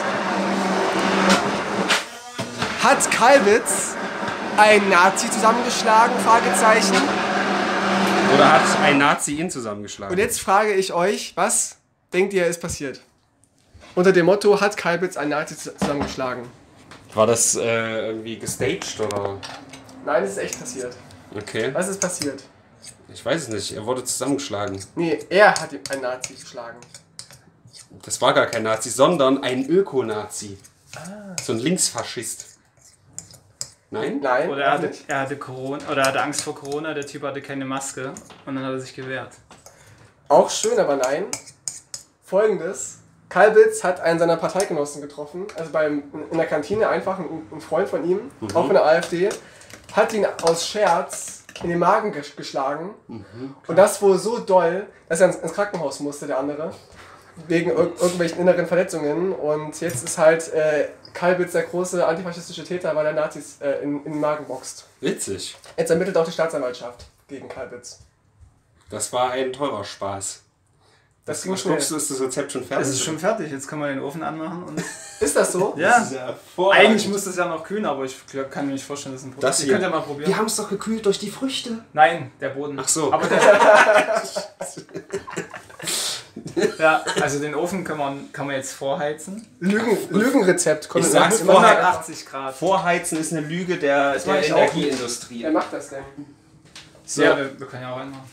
Hat Kalbitz einen Nazi zusammengeschlagen? Fragezeichen. Oder hat ein Nazi ihn zusammengeschlagen? Und jetzt frage ich euch, was denkt ihr ist passiert? Unter dem Motto, hat Kalbitz einen Nazi zusammengeschlagen? War das irgendwie gestaged oder? Nein, es ist echt passiert. Okay. Was ist passiert? Ich weiß es nicht. Er wurde zusammengeschlagen. Nee, er hat ihm einen Nazi geschlagen. Das war gar kein Nazi, sondern ein Ökonazi. So ein Linksfaschist. Nein? Nein, Oder auch nicht. er hatte Corona, oder er hatte Angst vor Corona, der Typ hatte keine Maske und dann hat er sich gewehrt. Auch schön, aber nein. Folgendes. Kalbitz hat einen seiner Parteigenossen getroffen, also in der Kantine einfach ein Freund von ihm, auch von der AfD, hat ihn aus Scherz in den Magen geschlagen und das wohl so doll, dass er ins Krankenhaus musste, der andere, wegen irgendwelchen inneren Verletzungen und jetzt ist halt Kalbitz der große antifaschistische Täter, weil er Nazis in den Magen boxt. Witzig. Jetzt ermittelt auch die Staatsanwaltschaft gegen Kalbitz. Das war ein teurer Spaß. Das ging Was schnell. guckst du, ist das Rezept schon fertig? Es ist schon fertig, jetzt kann man den Ofen anmachen und... Ist das so? Ja, Das ist ja hervorragend. eigentlich muss das ja noch kühlen, aber ich kann mir nicht vorstellen, dass es ein Problem Das ist. hier. Ihr könnt ja mal probieren. Wir haben es doch gekühlt durch die Früchte. Nein, der Boden. Ach so. Aber der ja, also den Ofen kann man jetzt vorheizen. Lügenrezept. Ich sag's immer vorher. sagen. 180 Grad. Vorheizen ist eine Lüge der mach ich auch Energieindustrie. Wer macht das denn? So, Ja, wir können ja auch einmal.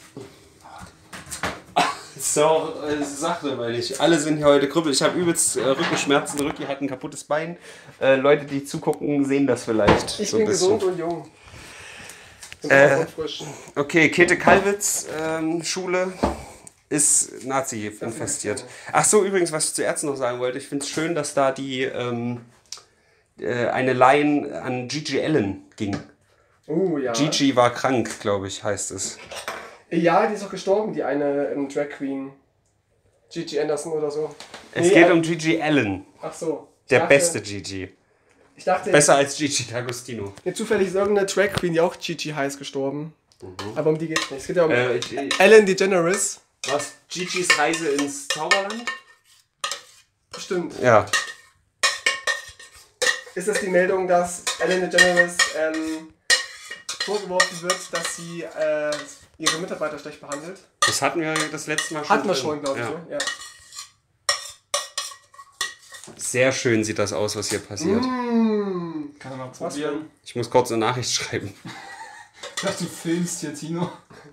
so Sache, weil alle sind hier heute krüppel. Ich habe übelst Rückenschmerzen, Rücki hat ein kaputtes Bein. Leute, die zugucken, sehen das vielleicht. Ich so bin ein bisschen. gesund und jung. Und und frisch. Okay, Käthe Kalwitz Schule ist Nazi infestiert. Ach so, übrigens, was ich zu Ärzten noch sagen wollte. Ich finde es schön, dass da die eine Line an Gigi Allen ging. Ja. Gigi war krank, glaube ich, heißt es. Ja, die ist auch gestorben, die eine Drag Queen. Gigi Anderson oder so. Es geht um Gigi Allen. Ach so. Der beste Gigi. Ich dachte, Besser als Gigi D'Agostino. zufällig ist irgendeine Drag Queen, die auch Gigi heißt, gestorben. Aber um die geht's nicht. Es geht ja um Ellen Ellen DeGeneres. was? Gigi's Reise ins Zauberland? Stimmt. Ja. Ist das die Meldung, dass Ellen DeGeneres vorgeworfen wird, dass sie ihre Mitarbeiter schlecht behandelt. Das hatten wir das letzte Mal schon. Hatten wir schon, glaube ich. Ja. Ne? Ja. Sehr schön sieht das aus, was hier passiert. Kann man mal probieren. Ich muss kurz eine Nachricht schreiben. Ich dachte, du filmst hier, Tino.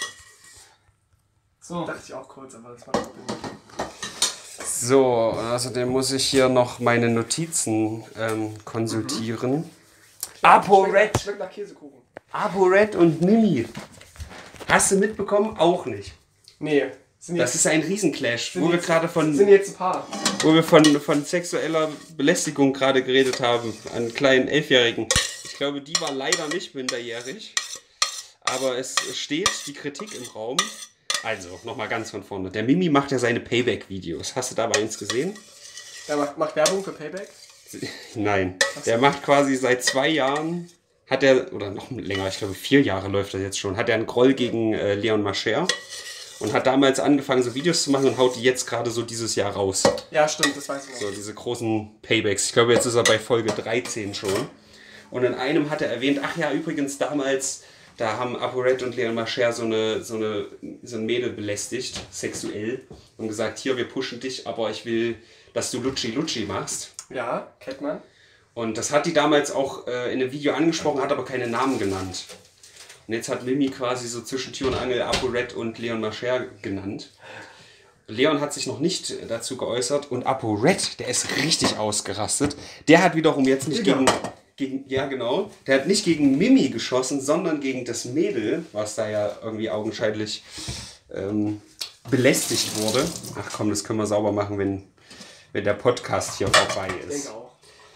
So. Dachte ich auch kurz, aber das war doch nicht. So, außerdem muss ich hier noch meine Notizen konsultieren. ApoRed. Schmeckt nach Käsekuchen. ApoRed und Mimi. Hast du mitbekommen? Auch nicht. Nee. Das ist ein Riesenclash, wo wir gerade sind jetzt ein Paar. wo wir von sexueller Belästigung gerade geredet haben an kleinen 11-Jährigen. Ich glaube, die war leider nicht minderjährig, aber es steht die Kritik im Raum. Also, nochmal ganz von vorne. Der Mimi macht ja seine Payback-Videos. Hast du da mal eins gesehen? Der macht Werbung für Payback? Nein. Der macht quasi seit 2 Jahren, hat er, oder noch länger, ich glaube 4 Jahre läuft das jetzt schon, hat er einen Groll gegen Leon Mascher. Und hat damals angefangen, so Videos zu machen und haut die jetzt gerade so dieses Jahr raus. Ja, stimmt, das weiß ich noch. So, diese großen Paybacks. Ich glaube, jetzt ist er bei Folge 13 schon. Und in einem hat er erwähnt, ach ja, übrigens damals, da haben ApoRed und Leon Mascher so ein Mädel belästigt, sexuell. Und gesagt, hier, wir pushen dich, aber ich will, dass du Lutschi machst. Ja, kennt man. Und das hat die damals auch in einem Video angesprochen, hat aber keine Namen genannt. Und jetzt hat Mimi quasi so zwischen Tür und Angel ApoRed und Leon Mascher genannt. Leon hat sich noch nicht dazu geäußert und ApoRed, der ist richtig ausgerastet. Der hat wiederum jetzt nicht ja genau, der hat nicht gegen Mimi geschossen, sondern gegen das Mädel, was da ja irgendwie augenscheinlich belästigt wurde. Ach komm, das können wir sauber machen, wenn der Podcast hier vorbei ist. Ich denke auch.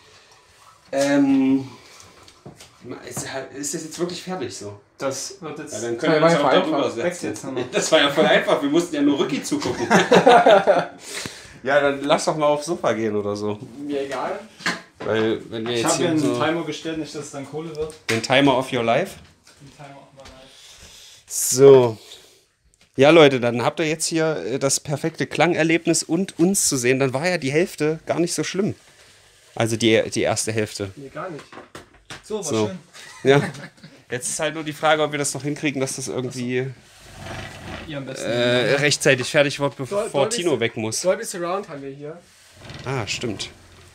Ist das jetzt wirklich fertig so? Das wird jetzt. Ja, dann können wir uns auch darüber setzen. Das war ja voll einfach, wir mussten ja nur Rücki zugucken. Ja, dann lass doch mal aufs Sofa gehen oder so. Mir egal. Weil, wenn wir Ich jetzt habe hier hier einen so Timer gestellt, nicht dass es dann Kohle wird. den Timer of your life. Den Timer auch mal rein. So. Ja, Leute, dann habt ihr jetzt hier das perfekte Klangerlebnis und uns zu sehen. Dann war ja die Hälfte gar nicht so schlimm. Also die erste Hälfte. Nee, gar nicht. So, war So. schön. Ja. Jetzt ist halt nur die Frage, ob wir das noch hinkriegen, dass das irgendwie Ihr am besten. rechtzeitig fertig wird, bevor Dolby Tino weg muss. Dolby Surround haben wir hier. Ah, stimmt.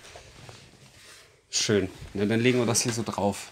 Schön. Na, dann legen wir das hier so drauf.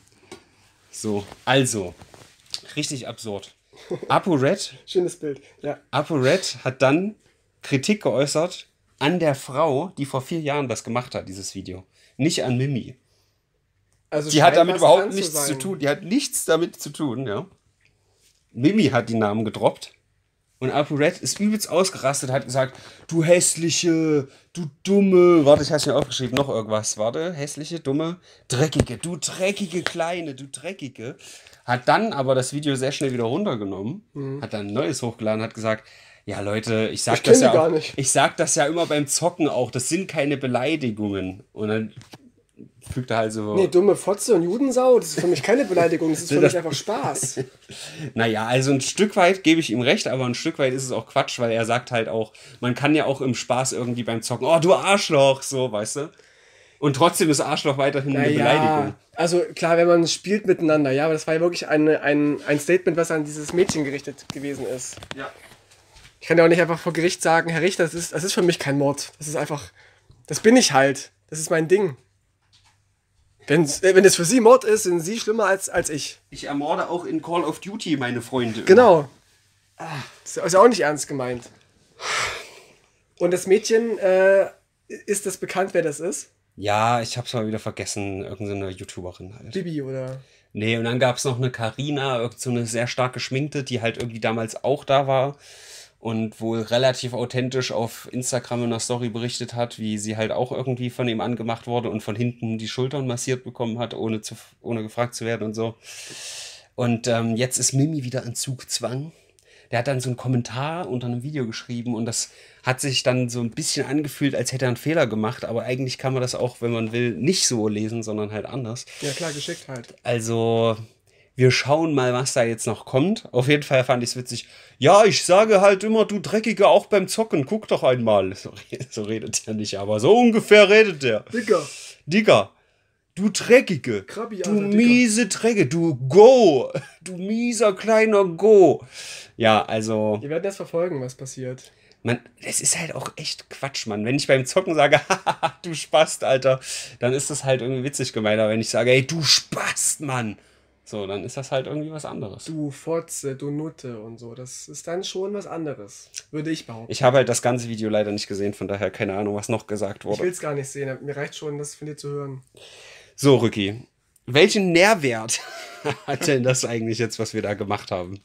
So, also. Richtig absurd. ApoRed Schönes Bild. Ja. ApoRed hat dann Kritik geäußert an der Frau, die vor 4 Jahren das gemacht hat, dieses Video. Nicht an Mimi. Also Die hat scheint damit was überhaupt dran nichts sein. zu tun. Die hat nichts damit zu tun, ja. Mimi hat die Namen gedroppt. Und ApoRed ist übelst ausgerastet, hat gesagt, du hässliche, du dumme, warte, ich hab's mir aufgeschrieben, noch irgendwas, warte, hässliche, dumme, dreckige, du dreckige Kleine, du dreckige. Hat dann aber das Video sehr schnell wieder runtergenommen, hat dann ein neues hochgeladen, hat gesagt, ja Leute, ich sag das kenn ja die gar auch, nicht. ich sag das ja immer beim Zocken auch, das sind keine Beleidigungen. Und dann fügt er halt so... Nee, dumme Fotze und Judensau, das ist für mich keine Beleidigung, das ist für mich einfach Spaß. Naja, also ein Stück weit gebe ich ihm recht, aber ein Stück weit ist es auch Quatsch, weil er sagt halt auch, man kann ja auch im Spaß irgendwie beim Zocken, oh du Arschloch, so, weißt du? Und trotzdem ist Arschloch weiterhin eine Beleidigung. Also klar, wenn man spielt miteinander, ja, aber das war ja wirklich ein Statement, was an dieses Mädchen gerichtet gewesen ist. Ja. Ich kann ja auch nicht einfach vor Gericht sagen, Herr Richter, das ist für mich kein Mord. Das ist einfach, das bin ich halt. Das ist mein Ding. Wenn es für Sie Mord ist, sind Sie schlimmer als ich. Ich ermorde auch in Call of Duty meine Freunde. Genau. Das ist ja auch nicht ernst gemeint. Und das Mädchen, ist das bekannt, wer das ist? Ja, ich hab's mal wieder vergessen, irgendeine YouTuberin halt. Bibi oder? Nee, und dann gab's noch eine Carina, irgend so eine sehr stark geschminkte, die halt irgendwie damals auch da war und wohl relativ authentisch auf Instagram in einer Story berichtet hat, wie sie halt auch irgendwie von ihm angemacht wurde und von hinten die Schultern massiert bekommen hat, ohne gefragt zu werden und so. Und jetzt ist Mimi wieder in Zugzwang. Der hat dann so einen Kommentar unter einem Video geschrieben und das hat sich dann so ein bisschen angefühlt, als hätte er einen Fehler gemacht, aber eigentlich kann man das auch, wenn man will, nicht so lesen, sondern halt anders. Ja klar, geschickt halt. Also, wir schauen mal, was da jetzt noch kommt. Auf jeden Fall fand ich es witzig. Ja, ich sage halt immer, du Dreckige, auch beim Zocken, guck doch einmal. So redet er nicht, aber so ungefähr redet der. Dicker. Digga, Du Dreckige. Krabbi, Du Alter, Dicker. miese Drecke. Du Go. Du mieser kleiner Go. Ja, also... Wir werden das verfolgen, was passiert. Man, das ist halt auch echt Quatsch, Mann. Wenn ich beim Zocken sage, haha, du Spast, Alter, dann ist das halt irgendwie witzig gemeint. Aber wenn ich sage, ey, du Spast, Mann, so, dann ist das halt irgendwie was anderes. Du Fotze, du Nutte und so. Das ist dann schon was anderes, würde ich behaupten. Ich habe halt das ganze Video leider nicht gesehen, von daher keine Ahnung, was noch gesagt Ich will wurde. es gar nicht sehen. Mir reicht schon, das von dir zu hören. So, Rücki, welchen Nährwert hat denn das eigentlich jetzt, was wir da gemacht haben?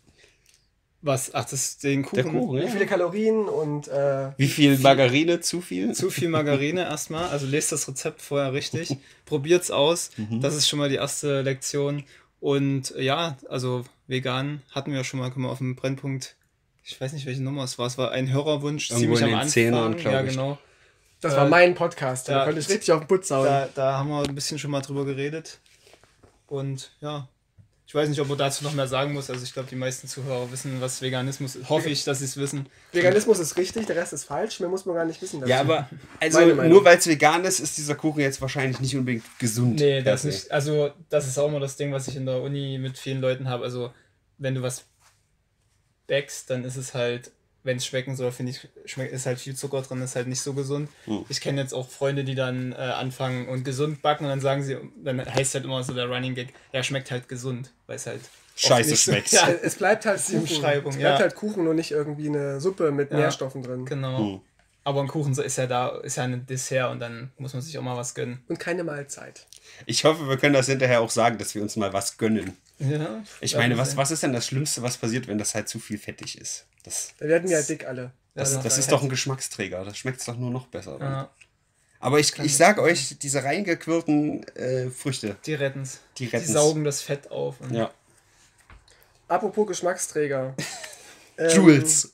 Was? Ach, das ist den Kuchen. Der Kuchen, Wie ja. viele Kalorien und Wie viel Margarine? Zu viel? Zu viel Margarine erstmal. Also lest das Rezept vorher richtig. Probiert's aus. Das ist schon mal die erste Lektion. Und ja, also vegan hatten wir schon mal, können wir auf dem Brennpunkt. Ich weiß nicht, welche Nummer es war. Es war ein Hörerwunsch, Irgendwo ziemlich in am den Anfang. Zehnern, glaub ja, ich. genau. das war mein Podcast. Da ja, konnte ich richtig auf den Putz hauen. Da haben wir ein bisschen schon mal drüber geredet. Und ja, ich weiß nicht, ob man dazu noch mehr sagen muss. Also ich glaube, die meisten Zuhörer wissen, was Veganismus ist. Hoffe ich, dass sie es wissen. Veganismus ist richtig, der Rest ist falsch. Mehr muss man gar nicht wissen. dazu. Ja, aber also Meine Meinung. nur weil es vegan ist, ist dieser Kuchen jetzt wahrscheinlich nicht unbedingt gesund. Nee, das per se. nicht. Also, das ist auch immer das Ding, was ich in der Uni mit vielen Leuten habe. Also, wenn du was backst, dann ist es halt, wenn es schmecken soll, finde ich, ist halt viel Zucker drin, ist halt nicht so gesund. Ich kenne jetzt auch Freunde, die dann anfangen und gesund backen und dann sagen sie, dann heißt halt immer so der Running Gag, ja, schmeckt halt gesund, weil es halt oft Scheiße nicht so- schmeckt. Ja, Es bleibt halt die Kuchen. Umschreibung, Es bleibt ja. halt Kuchen, nur nicht irgendwie eine Suppe mit Nährstoffen drin. genau. Aber ein Kuchen ist ja da, ist ja ein Dessert und dann muss man sich auch mal was gönnen. Und keine Mahlzeit. Ich hoffe, wir können das hinterher auch sagen, dass wir uns mal was gönnen. Ja, Ich meine, was ist denn das Schlimmste, was passiert, wenn das halt zu viel fettig ist? Da werden wir halt dick alle. Das ist doch ein Geschmacksträger. Das schmeckt doch nur noch besser. Dann. Ja, Aber ich sage euch, diese reingequirlten Früchte, die retten's. die Die retten's. saugen das Fett auf. Und Ja. Apropos Geschmacksträger. Jules.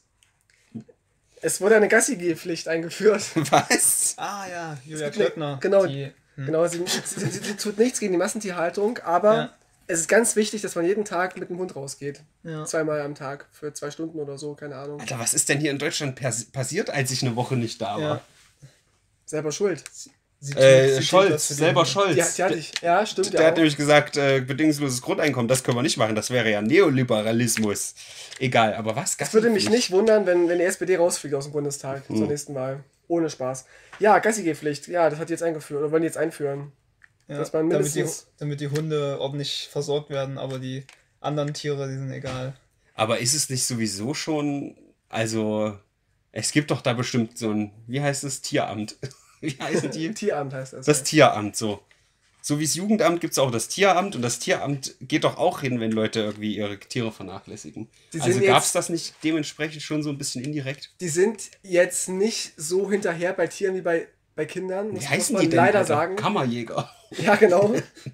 Es wurde eine Gassi-Pflicht eingeführt. Was? Ah ja, Julia gibt eine- Klöckner. genau. Die, Genau, sie tut nichts gegen die Massentierhaltung, aber Ja. es ist ganz wichtig, dass man jeden Tag mit dem Hund rausgeht. Ja. 2-mal am Tag für 2 Stunden oder so, keine Ahnung. Alter, was ist denn hier in Deutschland passiert, als ich eine Woche nicht da war? Ja. Selber schuld. Sie tut das Scholz, für die selber Hunde. Scholz. Die hatte ich. Ja, stimmt Der ja hat auch. nämlich gesagt, bedingungsloses Grundeinkommen, das können wir nicht machen. Das wäre ja Neoliberalismus. Egal, aber was? Es würde mich nicht wundern, wenn die SPD rausfliegt aus dem Bundestag zur nächsten Wahl. Ohne Spaß. Ja, Gassi-Pflicht. Ja, das hat die jetzt eingeführt. Oder wollen die jetzt einführen. Ja, dass man mindestens- damit die Hunde ordentlich versorgt werden, aber die anderen Tiere, die sind egal. Aber ist es nicht sowieso schon, also, es gibt doch da bestimmt so ein, wie heißt es, Tieramt? Wie heißen die? Tieramt heißt das. Das Tieramt, so. So wie das Jugendamt gibt es auch das Tieramt und das Tieramt geht doch auch hin, wenn Leute irgendwie ihre Tiere vernachlässigen. Die Also sind gab es jetzt- das nicht dementsprechend schon so ein bisschen indirekt? Die sind jetzt nicht so hinterher bei Tieren wie bei Kindern. Wie muss heißen man die denn? leider Alter? sagen. Kammerjäger. Ja, genau.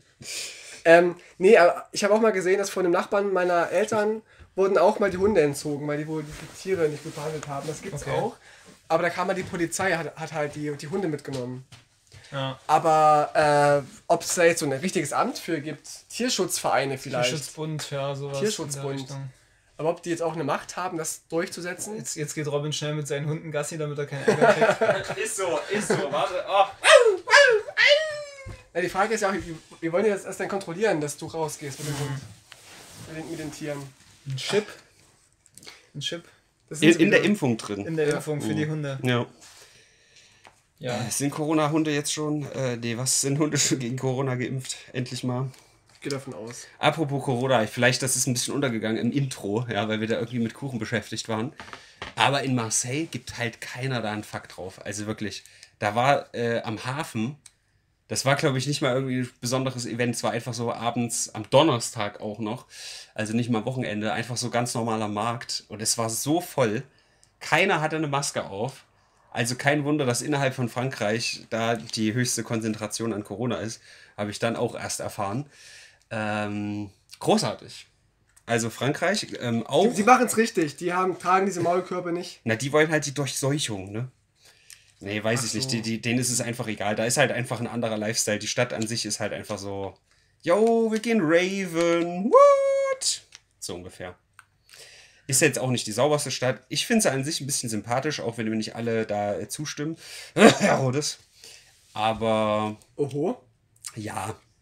Nee, aber ich habe auch mal gesehen, dass von dem Nachbarn meiner Eltern wurden auch mal die Hunde entzogen, weil die wohl die Tiere nicht gut behandelt haben. Das gibt's Okay. auch. Aber da kam mal die Polizei, hat halt die Hunde mitgenommen. Ja. Aber ob es da jetzt so ein richtiges Amt für gibt, Tierschutzvereine vielleicht. Tierschutzbund, ja, sowas. Tierschutzbund. in der Richtung. Aber ob die jetzt auch eine Macht haben, das durchzusetzen? Jetzt geht Robin schnell mit seinen Hunden Gassi, damit er keinen Ärger kriegt. Ist so, warte. Oh. Ja, die Frage ist ja auch, wir wollen jetzt erst dann kontrollieren, dass du rausgehst mit dem Hund. Mit den Tieren. Ein Chip. Ein Chip Das sind sie In der wieder. Impfung drin. in der Impfung für die Hunde. Ja. Ja. Sind Corona-Hunde jetzt schon? Was sind Hunde schon gegen Corona geimpft? Endlich mal. Ich gehe davon aus. Apropos Corona, vielleicht das ist ein bisschen untergegangen im Intro, ja, weil wir da irgendwie mit Kuchen beschäftigt waren. Aber in Marseille gibt halt keiner da einen Fakt drauf. Also wirklich, da war am Hafen, das war glaube ich nicht mal irgendwie ein besonderes Event, es war einfach so abends am Donnerstag auch noch, also nicht mal Wochenende, einfach so ganz normaler Markt und es war so voll, keiner hatte eine Maske auf. Also kein Wunder, dass innerhalb von Frankreich da die höchste Konzentration an Corona ist, habe ich dann auch erst erfahren. Großartig. Also Frankreich auch. Sie machen es richtig. Die tragen diese Maulkörbe nicht. Na, die wollen halt die Durchseuchung, ne? Nee, weiß ich nicht. Denen ist es einfach egal. Da ist halt einfach ein anderer Lifestyle. Die Stadt an sich ist halt einfach so, yo, wir gehen raven, what? So ungefähr. Ist jetzt auch nicht die sauberste Stadt. Ich finde sie an sich ein bisschen sympathisch, auch wenn wir nicht alle da zustimmen. Herr Rodes. Aber Oho. ja,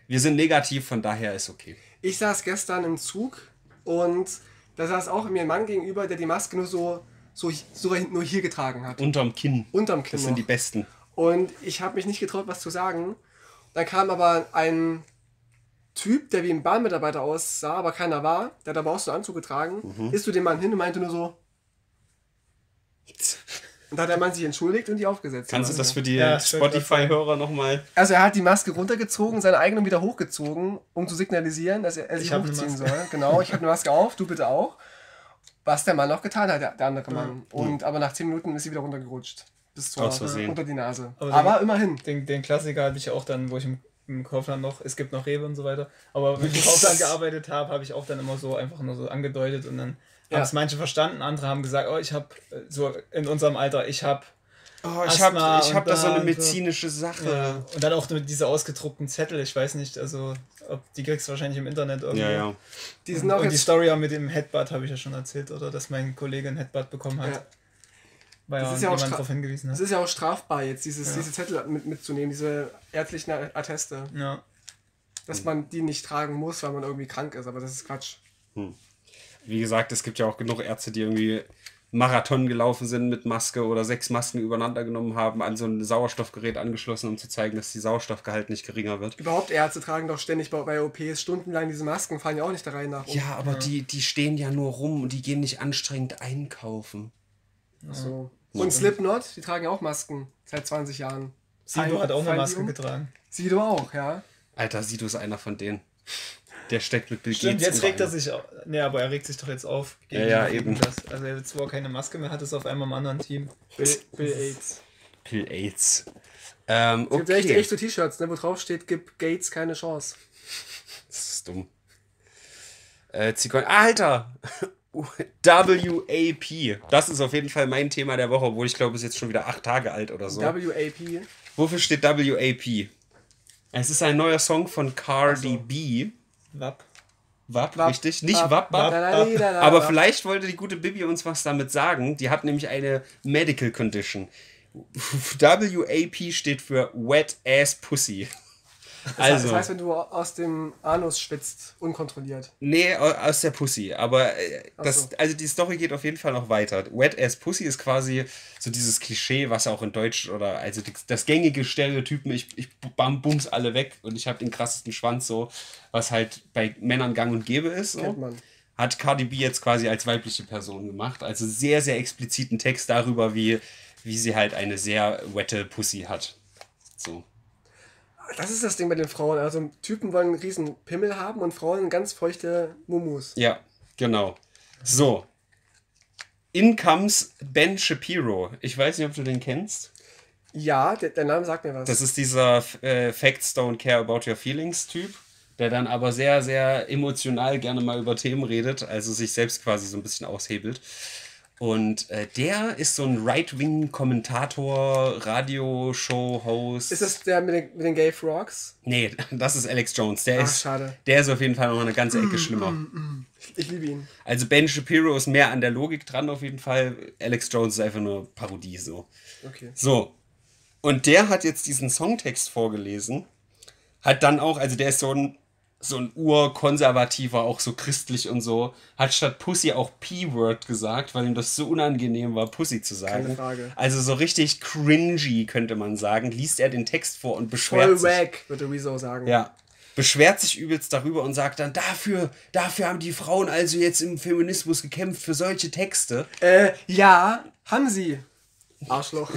Wir sind negativ, von daher ist okay. Ich saß gestern im Zug und da saß auch mir ein Mann gegenüber, der die Maske nur nur hier getragen hat. Unterm Kinn. Unterm Kinn Das sind die Besten. Und ich habe mich nicht getraut, was zu sagen. Dann kam aber ein Typ, der wie ein Bahnmitarbeiter aussah, aber keiner war. Der hat aber auch so einen Anzug getragen. Ist zu dem Mann hin und meinte nur so. Und da hat der Mann sich entschuldigt und die aufgesetzt. Kannst du das für die Ja, Spotify-Hörer nochmal... Also er hat die Maske runtergezogen, seine eigene wieder hochgezogen, um zu signalisieren, dass er sich hochziehen soll. Genau, ich habe eine Maske auf, du bitte auch. Was der Mann auch getan hat, der andere Mann. Und aber nach 10 Minuten ist sie wieder runtergerutscht. Bis unter die Nase. Aber immerhin. Den Klassiker hatte ich auch dann, wo ich im Kaufland noch, es gibt noch Rewe und so weiter, aber wenn ich im Kaufland gearbeitet habe, habe ich auch dann immer so einfach nur so angedeutet und dann haben es manche verstanden, andere haben gesagt, oh, ich habe so in unserem Alter, ich habe ich hab da so eine medizinische Sache. Ja. Und dann auch mit diese ausgedruckten Zettel, ich weiß nicht, also die kriegst du wahrscheinlich im Internet irgendwo. Ja. Die sind auch und die Story auch mit dem Headbutt habe ich ja schon erzählt, oder? Dass mein Kollege ein Headbutt bekommen hat. Ja. Weil Das ist ja ja auch jemand darauf hingewiesen hat. Es ist ja auch strafbar jetzt, diese Zettel mitzunehmen, diese ärztlichen Atteste. Ja. Dass man die nicht tragen muss, weil man irgendwie krank ist, aber das ist Quatsch. Wie gesagt, es gibt ja auch genug Ärzte, die irgendwie Marathon gelaufen sind mit Maske oder 6 Masken übereinander genommen haben, an so ein Sauerstoffgerät angeschlossen, um zu zeigen, dass die Sauerstoffgehalt nicht geringer wird. Überhaupt Ärzte tragen doch ständig bei OPs stundenlang diese Masken, fallen ja auch nicht der Reihe nach. Ja, aber die stehen ja nur rum und die gehen nicht anstrengend einkaufen. So. Und Slipknot, die tragen ja auch Masken seit 20 Jahren. Sido hat auch eine Maske getragen. Sido auch, ja. Alter, Sido ist einer von denen. Der steckt mit Bill Stimmt, Gates jetzt regt er überall. sich auf. Ne, aber er regt sich doch jetzt auf. Ja, eben. Das. Also jetzt, wo er keine Maske mehr hat, ist auf einmal im anderen Team. Bill AIDS. Bill AIDS. Es gibt Okay. echt so T-Shirts, ne, wo drauf steht, gib Gates keine Chance. Das ist dumm. Zigeuner. Alter! WAP. Das ist auf jeden Fall mein Thema der Woche, obwohl ich glaube, es ist jetzt schon wieder 8 Tage alt oder so. WAP. Wofür steht WAP? Es ist ein neuer Song von Cardi B. WAP. WAP, richtig? Nicht WAP, WAP. Aber Aber vielleicht wollte die gute Bibi uns was damit sagen. Die hat nämlich eine Medical Condition. WAP steht für Wet Ass Pussy. Also, das heißt, wenn du aus dem Anus schwitzt, unkontrolliert. nee, aus der Pussy. Aber so. also die Story geht auf jeden Fall noch weiter. Wet Ass Pussy ist quasi so dieses Klischee, was auch in Deutsch oder also das gängige Stereotypen, ich bums alle weg und ich habe den krassesten Schwanz so, was halt bei Männern gang und gäbe ist. So. Kennt man. Hat Cardi B jetzt quasi als weibliche Person gemacht. Also sehr, sehr expliziten Text darüber, wie sie halt eine sehr wette Pussy hat. So. Das ist das Ding bei den Frauen. Also Typen wollen einen riesen Pimmel haben und Frauen ganz feuchte Mumus. Ja, genau. So. In comes Ben Shapiro. Ich weiß nicht, ob du den kennst. Ja, der Name sagt mir was. Das ist dieser Facts Don't Care About Your Feelings Typ, der dann aber sehr, sehr emotional gerne mal über Themen redet, also sich selbst quasi so ein bisschen aushebelt. Und der ist so ein Right-Wing-Kommentator, Radioshow-Host. Ist das der mit den Gay Frogs? Nee, das ist Alex Jones. Der Schade. ist auf jeden Fall noch eine ganze Ecke schlimmer. Ich liebe ihn. Also Ben Shapiro ist mehr an der Logik dran auf jeden Fall. Alex Jones ist einfach nur Parodie so. Okay. So. Und der hat jetzt diesen Songtext vorgelesen. Hat dann auch, also der ist so ein urkonservativer, auch so christlich und so, hat statt Pussy auch P-Word gesagt, weil ihm das so unangenehm war, Pussy zu sagen. Keine Frage. Also so richtig cringy, könnte man sagen, liest er den Text vor und beschwert Voll sich. wack, würde Rezo sagen. Ja. Beschwert sich übelst darüber und sagt dann, dafür haben die Frauen also jetzt im Feminismus gekämpft für solche Texte. Ja, haben sie. Arschloch.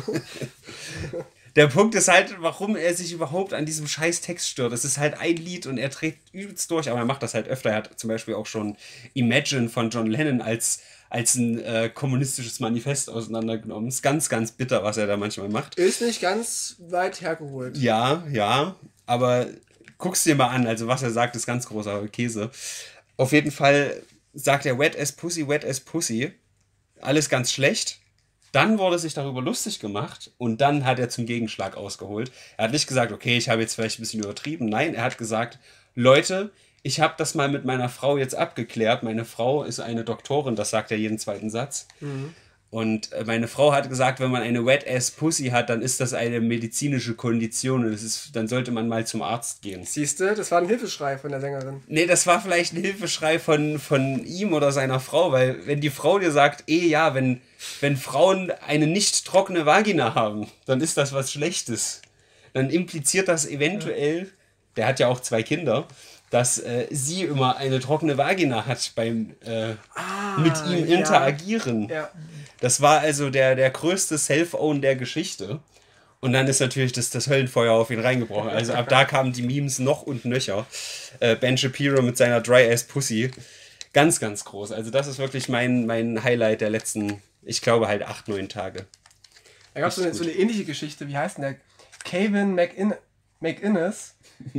Der Punkt ist halt, warum er sich überhaupt an diesem scheiß Text stört. Es ist halt ein Lied und er trägt übelst durch, aber er macht das halt öfter. Er hat zum Beispiel auch schon Imagine von John Lennon als ein kommunistisches Manifest auseinandergenommen. Ist ganz, ganz bitter, was er da manchmal macht. Ist nicht ganz weit hergeholt. Ja, aber guck's dir mal an. Also was er sagt, ist ganz großer Käse. Auf jeden Fall sagt er Wet as Pussy. Alles ganz schlecht. Dann wurde sich darüber lustig gemacht und dann hat er zum Gegenschlag ausgeholt. Er hat nicht gesagt, okay, ich habe jetzt vielleicht ein bisschen übertrieben. Nein, er hat gesagt, Leute, ich habe das mal mit meiner Frau jetzt abgeklärt. Meine Frau ist eine Doktorin, das sagt er jeden zweiten Satz. Und meine Frau hat gesagt, wenn man eine Wet-Ass-Pussy hat, dann ist das eine medizinische Kondition und dann sollte man mal zum Arzt gehen. Siehst du, das war ein Hilfeschrei von der Sängerin. Nee, das war vielleicht ein Hilfeschrei von ihm oder seiner Frau, weil wenn die Frau dir sagt, ja, wenn Frauen eine nicht trockene Vagina haben, dann ist das was Schlechtes. Dann impliziert das eventuell, der hat ja auch 2 Kinder, dass sie immer eine trockene Vagina hat beim mit ihm interagieren. Ja. Das war also der größte Self-Own der Geschichte. Und dann ist natürlich das Höllenfeuer auf ihn reingebrochen. Also ab da kamen die Memes noch und nöcher. Ben Shapiro mit seiner Dry-Ass Pussy. Ganz, ganz groß. Also das ist wirklich mein Highlight der letzten, ich glaube halt 8, 9 Tage. Da gab es so eine ähnliche Geschichte. Wie heißt denn der? Kevin McInnes.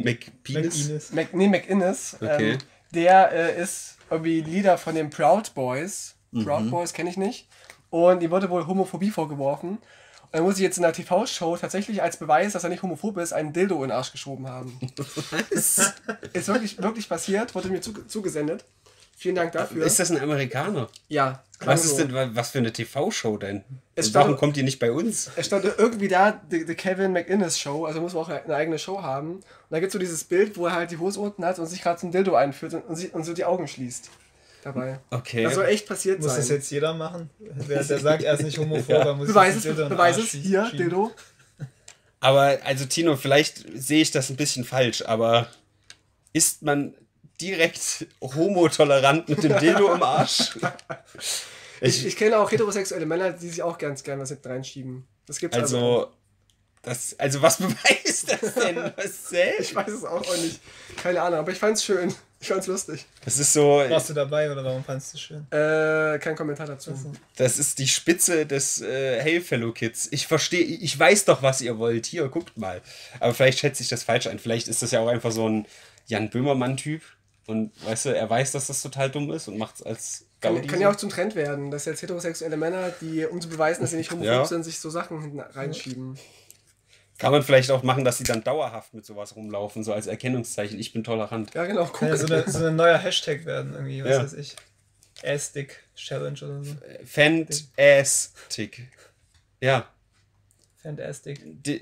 McInnes. Okay. Der ist irgendwie Leader von den Proud Boys. Proud Boys kenne ich nicht. Und ihm wurde wohl Homophobie vorgeworfen. Und er muss sich jetzt in einer TV-Show tatsächlich als Beweis, dass er nicht homophob ist, einen Dildo in den Arsch geschoben haben. Was? Ist wirklich passiert, wurde mir zugesendet. Vielen Dank dafür. Ist das ein Amerikaner? Ja. Was ist denn, was für eine TV-Show denn? Es Warum stand- kommt die nicht bei uns? Es stand irgendwie da, die Kevin McInnes Show, also muss man auch eine eigene Show haben. Und da gibt es so dieses Bild, wo er halt die Hose unten hat und sich gerade zum Dildo einführt und so die Augen schließt. Dabei. Okay. Das soll echt passiert Muss sein. das jetzt jeder machen? Der sagt, er ist nicht homophob, er muss sich den Dildo in den Beweis Arsch es, hier, schieben. Dildo. Aber, also Tino, vielleicht sehe ich das ein bisschen falsch, aber ist man direkt homotolerant mit dem Dildo im Arsch? Ich kenne auch heterosexuelle Männer, die sich auch ganz gern was hinten reinschieben. Das gibt's Also was beweist das denn? Was zählt? Ich weiß es auch nicht. Keine Ahnung, aber ich fand's schön. Ich fand's lustig. Das ist so, Warst du dabei oder warum fandest du es schön? Kein Kommentar dazu. das ist die Spitze des Hey Fellow Kids. Ich weiß doch, was ihr wollt. Hier, guckt mal. Aber vielleicht schätze ich das falsch ein. Vielleicht ist das ja auch einfach so ein Jan Böhmermann-Typ. Und weißt du, er weiß, dass das total dumm ist und macht es als Gaudi. Kann ja auch zum Trend werden, dass jetzt heterosexuelle Männer, die, um zu beweisen, dass sie nicht homophob sind, sich so Sachen hinten reinschieben. Kann man vielleicht auch machen, dass sie dann dauerhaft mit sowas rumlaufen, so als Erkennungszeichen. Ich bin tolerant. Ja, genau. Kann ja so ein neuer Hashtag werden, irgendwie, was Ja. weiß ich. Ass-Dick Challenge oder so. Fantastic. Ja. Fantastic.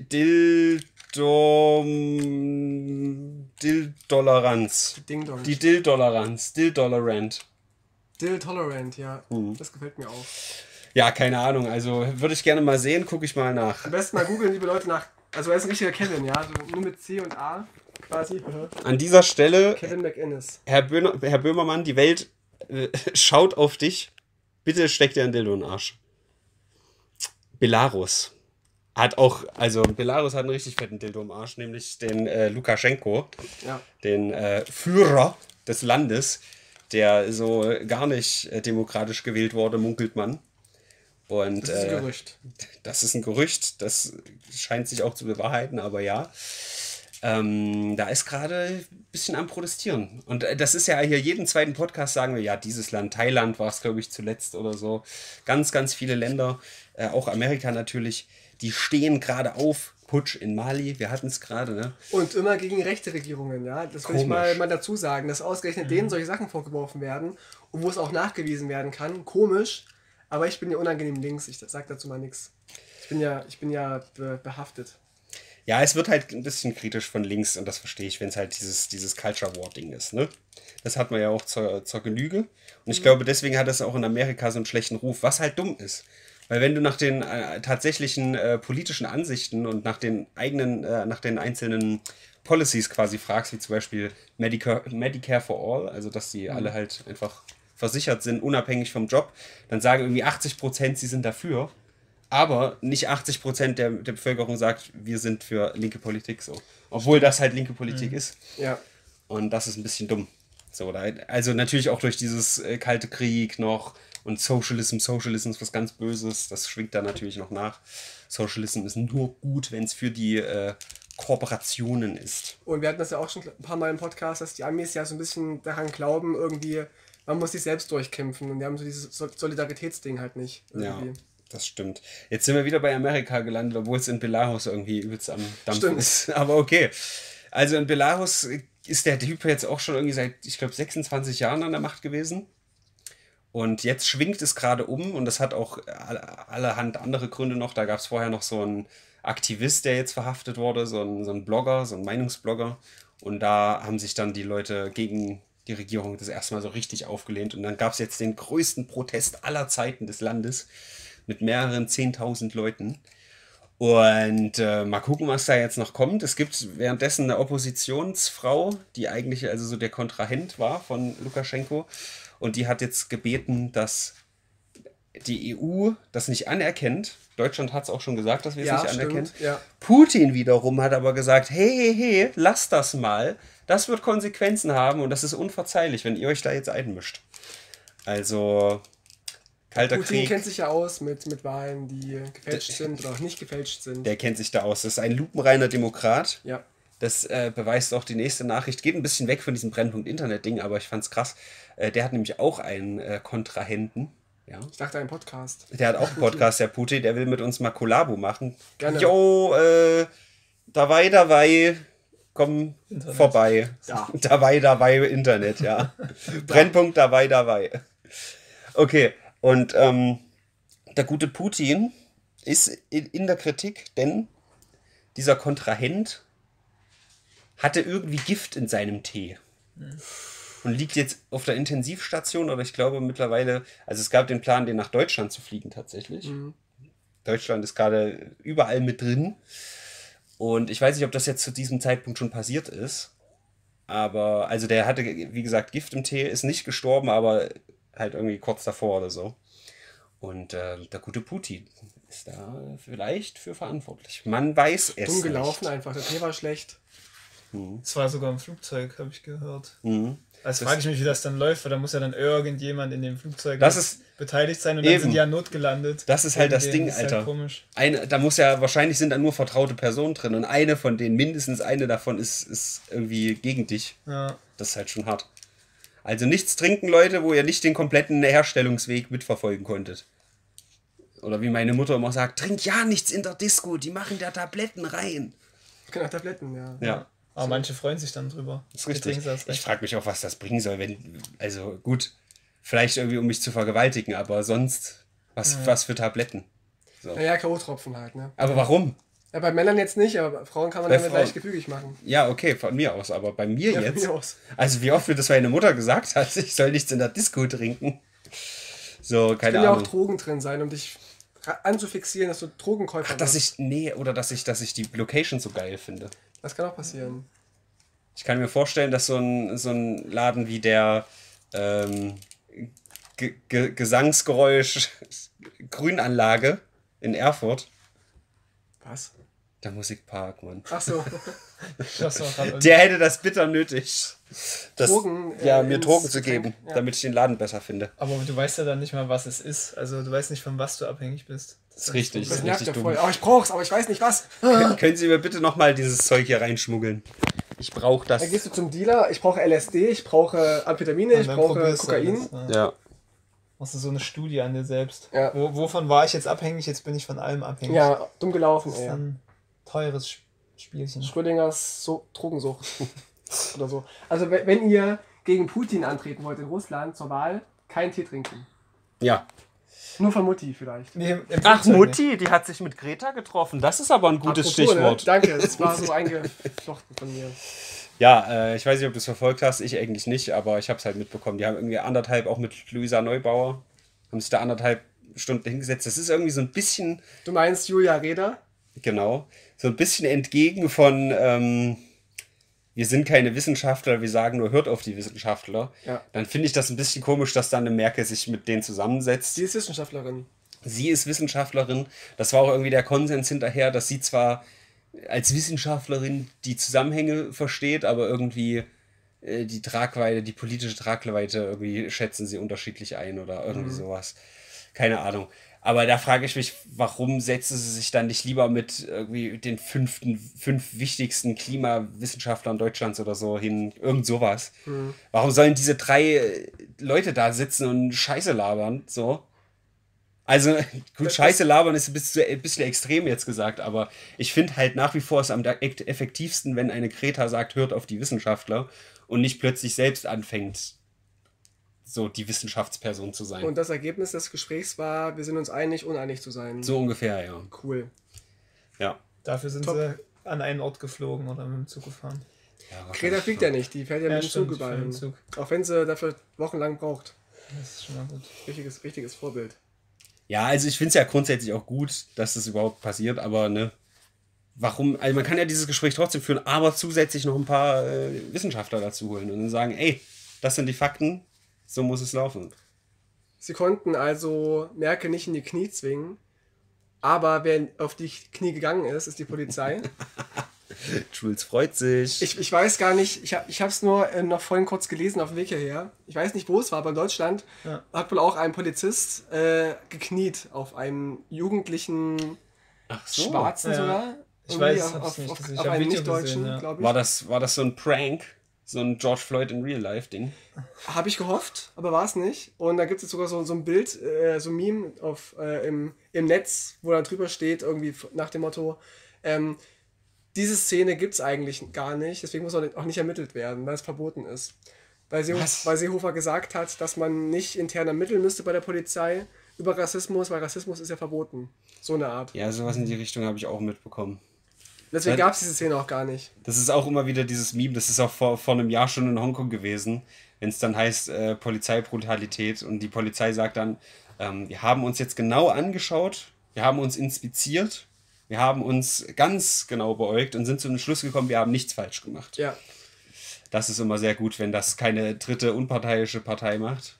Dildoleranz. Ding-Dong. Die Dildoleranz. Dildolerant. Dill-Tolerant, ja. Das gefällt mir auch. Ja, keine Ahnung. Also würde ich gerne mal sehen, gucke ich mal nach. Am besten mal googeln, liebe Leute, nach. Also er ist ein richtiger Kevin, ja. Also nur mit C und A quasi. An dieser Stelle, Kevin McInnes. Herr Böhmermann, die Welt schaut auf dich. Bitte steck dir ein Dildo in den Arsch. Belarus hat einen richtig fetten Dildo im Arsch, nämlich den Lukaschenko, Ja. den Führer des Landes, der so gar nicht demokratisch gewählt wurde, munkelt man. Und, Das ist ein Gerücht. Das ist ein Gerücht, das scheint sich auch zu bewahrheiten, aber ja. Da ist gerade ein bisschen am Protestieren. Und das ist ja hier, jeden zweiten Podcast sagen wir, ja, dieses Land, Thailand war es, glaube ich, zuletzt oder so. Ganz, ganz viele Länder, auch Amerika natürlich, die stehen gerade auf. Putsch in Mali, wir hatten es gerade, ne? Und immer gegen rechte Regierungen, ja. Das will ich Komisch. mal dazu sagen, dass ausgerechnet denen solche Sachen vorgeworfen werden und wo es auch nachgewiesen werden kann. Komisch, aber ich bin ja unangenehm links, ich sag dazu mal nichts. Ich bin ja behaftet. Ja, es wird halt ein bisschen kritisch von links und das verstehe ich, wenn es halt dieses Culture War Ding ist, ne? Das hat man ja auch zur Genüge. Und ich glaube, deswegen hat es auch in Amerika so einen schlechten Ruf, was halt dumm ist. Weil wenn du nach den tatsächlichen politischen Ansichten und nach den einzelnen Policies quasi fragst, wie zum Beispiel Medicare for All, also dass die alle halt einfach versichert sind, unabhängig vom Job, dann sagen irgendwie 80%, sie sind dafür. Aber nicht 80% der Bevölkerung sagt, wir sind für linke Politik so. Obwohl das halt linke Politik ist. Ja. Und das ist ein bisschen dumm. So, also natürlich auch durch dieses Kalte Krieg noch und Socialism ist was ganz Böses. Das schwingt da natürlich noch nach. Socialism ist nur gut, wenn es für die Kooperationen ist. Und wir hatten das ja auch schon ein paar Mal im Podcast, dass die Amis ja so ein bisschen daran glauben, irgendwie, man muss sich selbst durchkämpfen. Und die haben so dieses Solidaritätsding halt nicht. Irgendwie. Ja. Das stimmt. Jetzt sind wir wieder bei Amerika gelandet, obwohl es in Belarus irgendwie übelst am Dampfen ist. Aber okay. Also in Belarus ist der Typ jetzt auch schon irgendwie seit, ich glaube, 26 Jahren an der Macht gewesen. Und jetzt schwingt es gerade um und das hat auch allerhand andere Gründe noch. Da gab es vorher noch so einen Aktivist, der jetzt verhaftet wurde, so ein Blogger, so ein Meinungsblogger. Und da haben sich dann die Leute gegen die Regierung das erste Mal so richtig aufgelehnt. Und dann gab es jetzt den größten Protest aller Zeiten des Landes mit mehreren 10.000 Leuten. Und mal gucken, was da jetzt noch kommt. Es gibt währenddessen eine Oppositionsfrau, die eigentlich also so der Kontrahent war von Lukaschenko. Und die hat jetzt gebeten, dass die EU das nicht anerkennt. Deutschland hat es auch schon gesagt, dass wir es nicht anerkennen. Ja. Putin wiederum hat aber gesagt, hey, lasst das mal. Das wird Konsequenzen haben und das ist unverzeihlich, wenn ihr euch da jetzt einmischt. Also, kalter Putin Krieg. kennt sich ja aus mit Wahlen, die gefälscht sind oder auch nicht gefälscht sind. Der kennt sich da aus. Das ist ein lupenreiner Demokrat. Ja. Das beweist auch die nächste Nachricht. Geht ein bisschen weg von diesem Brennpunkt Internet-Ding, aber ich fand's krass. Der hat nämlich auch einen Kontrahenten. Ja. Ich dachte, ein Podcast. Der hat auch einen Podcast, der Putin. Der will mit uns mal Kollabo machen. Gerne. Jo, dabei, komm Internet. vorbei. Ja. Dabei, Internet, ja. Brennpunkt dabei. Okay, und der gute Putin ist in der Kritik, denn dieser Kontrahent hatte irgendwie Gift in seinem Tee. Und liegt jetzt auf der Intensivstation, oder ich glaube mittlerweile, also es gab den Plan, den nach Deutschland zu fliegen tatsächlich. Deutschland ist gerade überall mit drin. Und ich weiß nicht, ob das jetzt zu diesem Zeitpunkt schon passiert ist. Aber, also der hatte, wie gesagt, Gift im Tee, ist nicht gestorben, aber halt irgendwie kurz davor oder so. Und der gute Putin ist da vielleicht für verantwortlich. Man weiß es Dumm gelaufen nicht. einfach. Der Tee war schlecht. Es war sogar im Flugzeug, habe ich gehört. Mhm. Also frage ich mich, wie das dann läuft, weil da muss ja dann irgendjemand in dem Flugzeug Das ist beteiligt sein und dann eben. sind die ja notgelandet. Das ist halt das Irgendwie, Ding, ist halt Alter. komisch. Da muss ja, wahrscheinlich sind da nur vertraute Personen drin und eine von denen, mindestens eine davon ist irgendwie gegen dich. Ja. Das ist halt schon hart. Also nichts trinken, Leute, wo ihr nicht den kompletten Herstellungsweg mitverfolgen konntet. Oder wie meine Mutter immer sagt, trink ja nichts in der Disco, die machen da Tabletten rein. Genau, Tabletten, ja. Ja, Aber manche freuen sich dann drüber. ist Die richtig. trinken das Ich recht. frage mich auch, was das bringen soll, also gut, vielleicht irgendwie um mich zu vergewaltigen, aber sonst, was für Tabletten? So. Naja, K.O.-Tropfen halt, ne? Aber warum? Ja, bei Männern jetzt nicht, aber bei Frauen kann man Bei damit Frauen. leicht gefügig machen. Ja, okay, von mir aus, aber bei mir Ja, von jetzt. mir aus. Also wie oft mir das meine Mutter gesagt hat, ich soll nichts in der Disco trinken. So, keine Können ja auch Ahnung. Drogen drin sein, um dich anzufixieren, dass du Drogenkäufer wirst. Dass ich die Location so geil finde. Das kann auch passieren. Ich kann mir vorstellen, dass so ein Laden wie der Gesangsgeräusch Grünanlage in Erfurt, Was? der Musikpark, Mann. Ach so. Das war gerade Der hätte das bitter nötig. Drogen, mir ins Drogen zu Getränk, geben, ja. damit ich den Laden besser finde. Aber du weißt ja dann nicht mal, was es ist. Also du weißt nicht, von was du abhängig bist. Das ist richtig. Das ist nervt richtig ja dumm. voll. Oh, ich brauch's, aber ich weiß nicht was. Können Sie mir bitte nochmal dieses Zeug hier reinschmuggeln? Ich brauche das. Dann gehst du zum Dealer, ich brauche LSD, ich brauche Amphetamine, ich dann brauche probierst du Kokain. alles, ja. Ja. Machst du so eine Studie an dir selbst. Ja. Wovon war ich jetzt abhängig? Jetzt bin ich von allem abhängig. Ja, dumm gelaufen, Das ist ey. ein teures Spielchen. Schrödingers Drogensucht. Oder so. Also wenn ihr gegen Putin antreten wollt in Russland zur Wahl, kein Tee trinken. Ja. Nur von Mutti vielleicht. Nee, im Ach, Flugzeug Mutti, die hat sich mit Greta getroffen. Das ist aber ein gutes Apropos, Stichwort. Ne? Danke, das war so eingeflochten von mir. Ja, ich weiß nicht, ob du es verfolgt hast. Ich eigentlich nicht, aber ich habe es halt mitbekommen. Die haben irgendwie anderthalb, auch mit Luisa Neubauer, haben sich da 1,5 Stunden hingesetzt. Das ist irgendwie so ein bisschen, Du meinst Julia Reda? genau, so ein bisschen entgegen von, wir sind keine Wissenschaftler, wir sagen nur, hört auf die Wissenschaftler. Ja. Dann finde ich das ein bisschen komisch, dass dann eine Merkel sich mit denen zusammensetzt. Sie ist Wissenschaftlerin. Sie ist Wissenschaftlerin. Das war auch irgendwie der Konsens hinterher, dass sie zwar als Wissenschaftlerin die Zusammenhänge versteht, aber irgendwie die Tragweite, die politische Tragweite irgendwie schätzen sie unterschiedlich ein oder irgendwie sowas. Keine Ahnung. Aber da frage ich mich, warum setzen sie sich dann nicht lieber mit irgendwie den fünf wichtigsten Klimawissenschaftlern Deutschlands oder so hin? Irgend sowas. Warum sollen diese 3 Leute da sitzen und Scheiße labern? So. Also, gut, Scheiße labern ist ein bisschen extrem jetzt gesagt, aber ich finde halt nach wie vor es am effektivsten, wenn eine Greta sagt, hört auf die Wissenschaftler und nicht plötzlich selbst anfängt, so die Wissenschaftsperson zu sein. Und das Ergebnis des Gesprächs war, wir sind uns einig, uneinig zu sein. So ungefähr, ja. Cool. Ja. Dafür sind sie an einen Ort geflogen oder mit dem Zug gefahren. Ja, Greta fliegt ja nicht, die fährt ja mit dem Zug stimmt, überall mit dem hin. Zug. Auch wenn sie dafür wochenlang braucht. Das ist schon mal gut. Richtiges Vorbild. Ja, also ich finde es ja grundsätzlich auch gut, dass das überhaupt passiert, aber ne, warum, also man kann ja dieses Gespräch trotzdem führen, aber zusätzlich noch ein paar Wissenschaftler dazu holen und dann sagen, ey, das sind die Fakten, so muss es laufen. Sie konnten also Merkel nicht in die Knie zwingen, aber wer auf die Knie gegangen ist, ist die Polizei. Schulz freut sich. Ich weiß gar nicht, ich habe es nur noch vorhin kurz gelesen auf dem Weg hierher. Ich weiß nicht, wo es war, aber in Deutschland hat wohl auch ein Polizist gekniet auf einem jugendlichen Ach so. Schwarzen sogar. Ich Irgendwie weiß auf nicht. Ich auf hab einen Video Nicht-Deutschen, gesehen, ja. glaube ich. War das so ein Prank? So ein George Floyd in Real Life Ding? Habe ich gehofft, aber war es nicht. Und da gibt es jetzt sogar so ein Bild, so ein Meme im Netz, wo da drüber steht, irgendwie nach dem Motto, diese Szene gibt es eigentlich gar nicht, deswegen muss auch nicht ermittelt werden, weil es verboten ist. Weil Seehofer gesagt hat, dass man nicht intern ermitteln müsste bei der Polizei über Rassismus, weil Rassismus ist ja verboten. So eine Art. Ja, sowas in die Richtung habe ich auch mitbekommen. Deswegen gab es diese Szene auch gar nicht. Das ist auch immer wieder dieses Meme, das ist auch vor einem Jahr schon in Hongkong gewesen, wenn es dann heißt Polizeibrutalität und die Polizei sagt dann, wir haben uns jetzt genau angeschaut, wir haben uns inspiziert, wir haben uns ganz genau beäugt und sind zu dem Schluss gekommen, wir haben nichts falsch gemacht. Ja. Das ist immer sehr gut, wenn das keine dritte unparteiische Partei macht,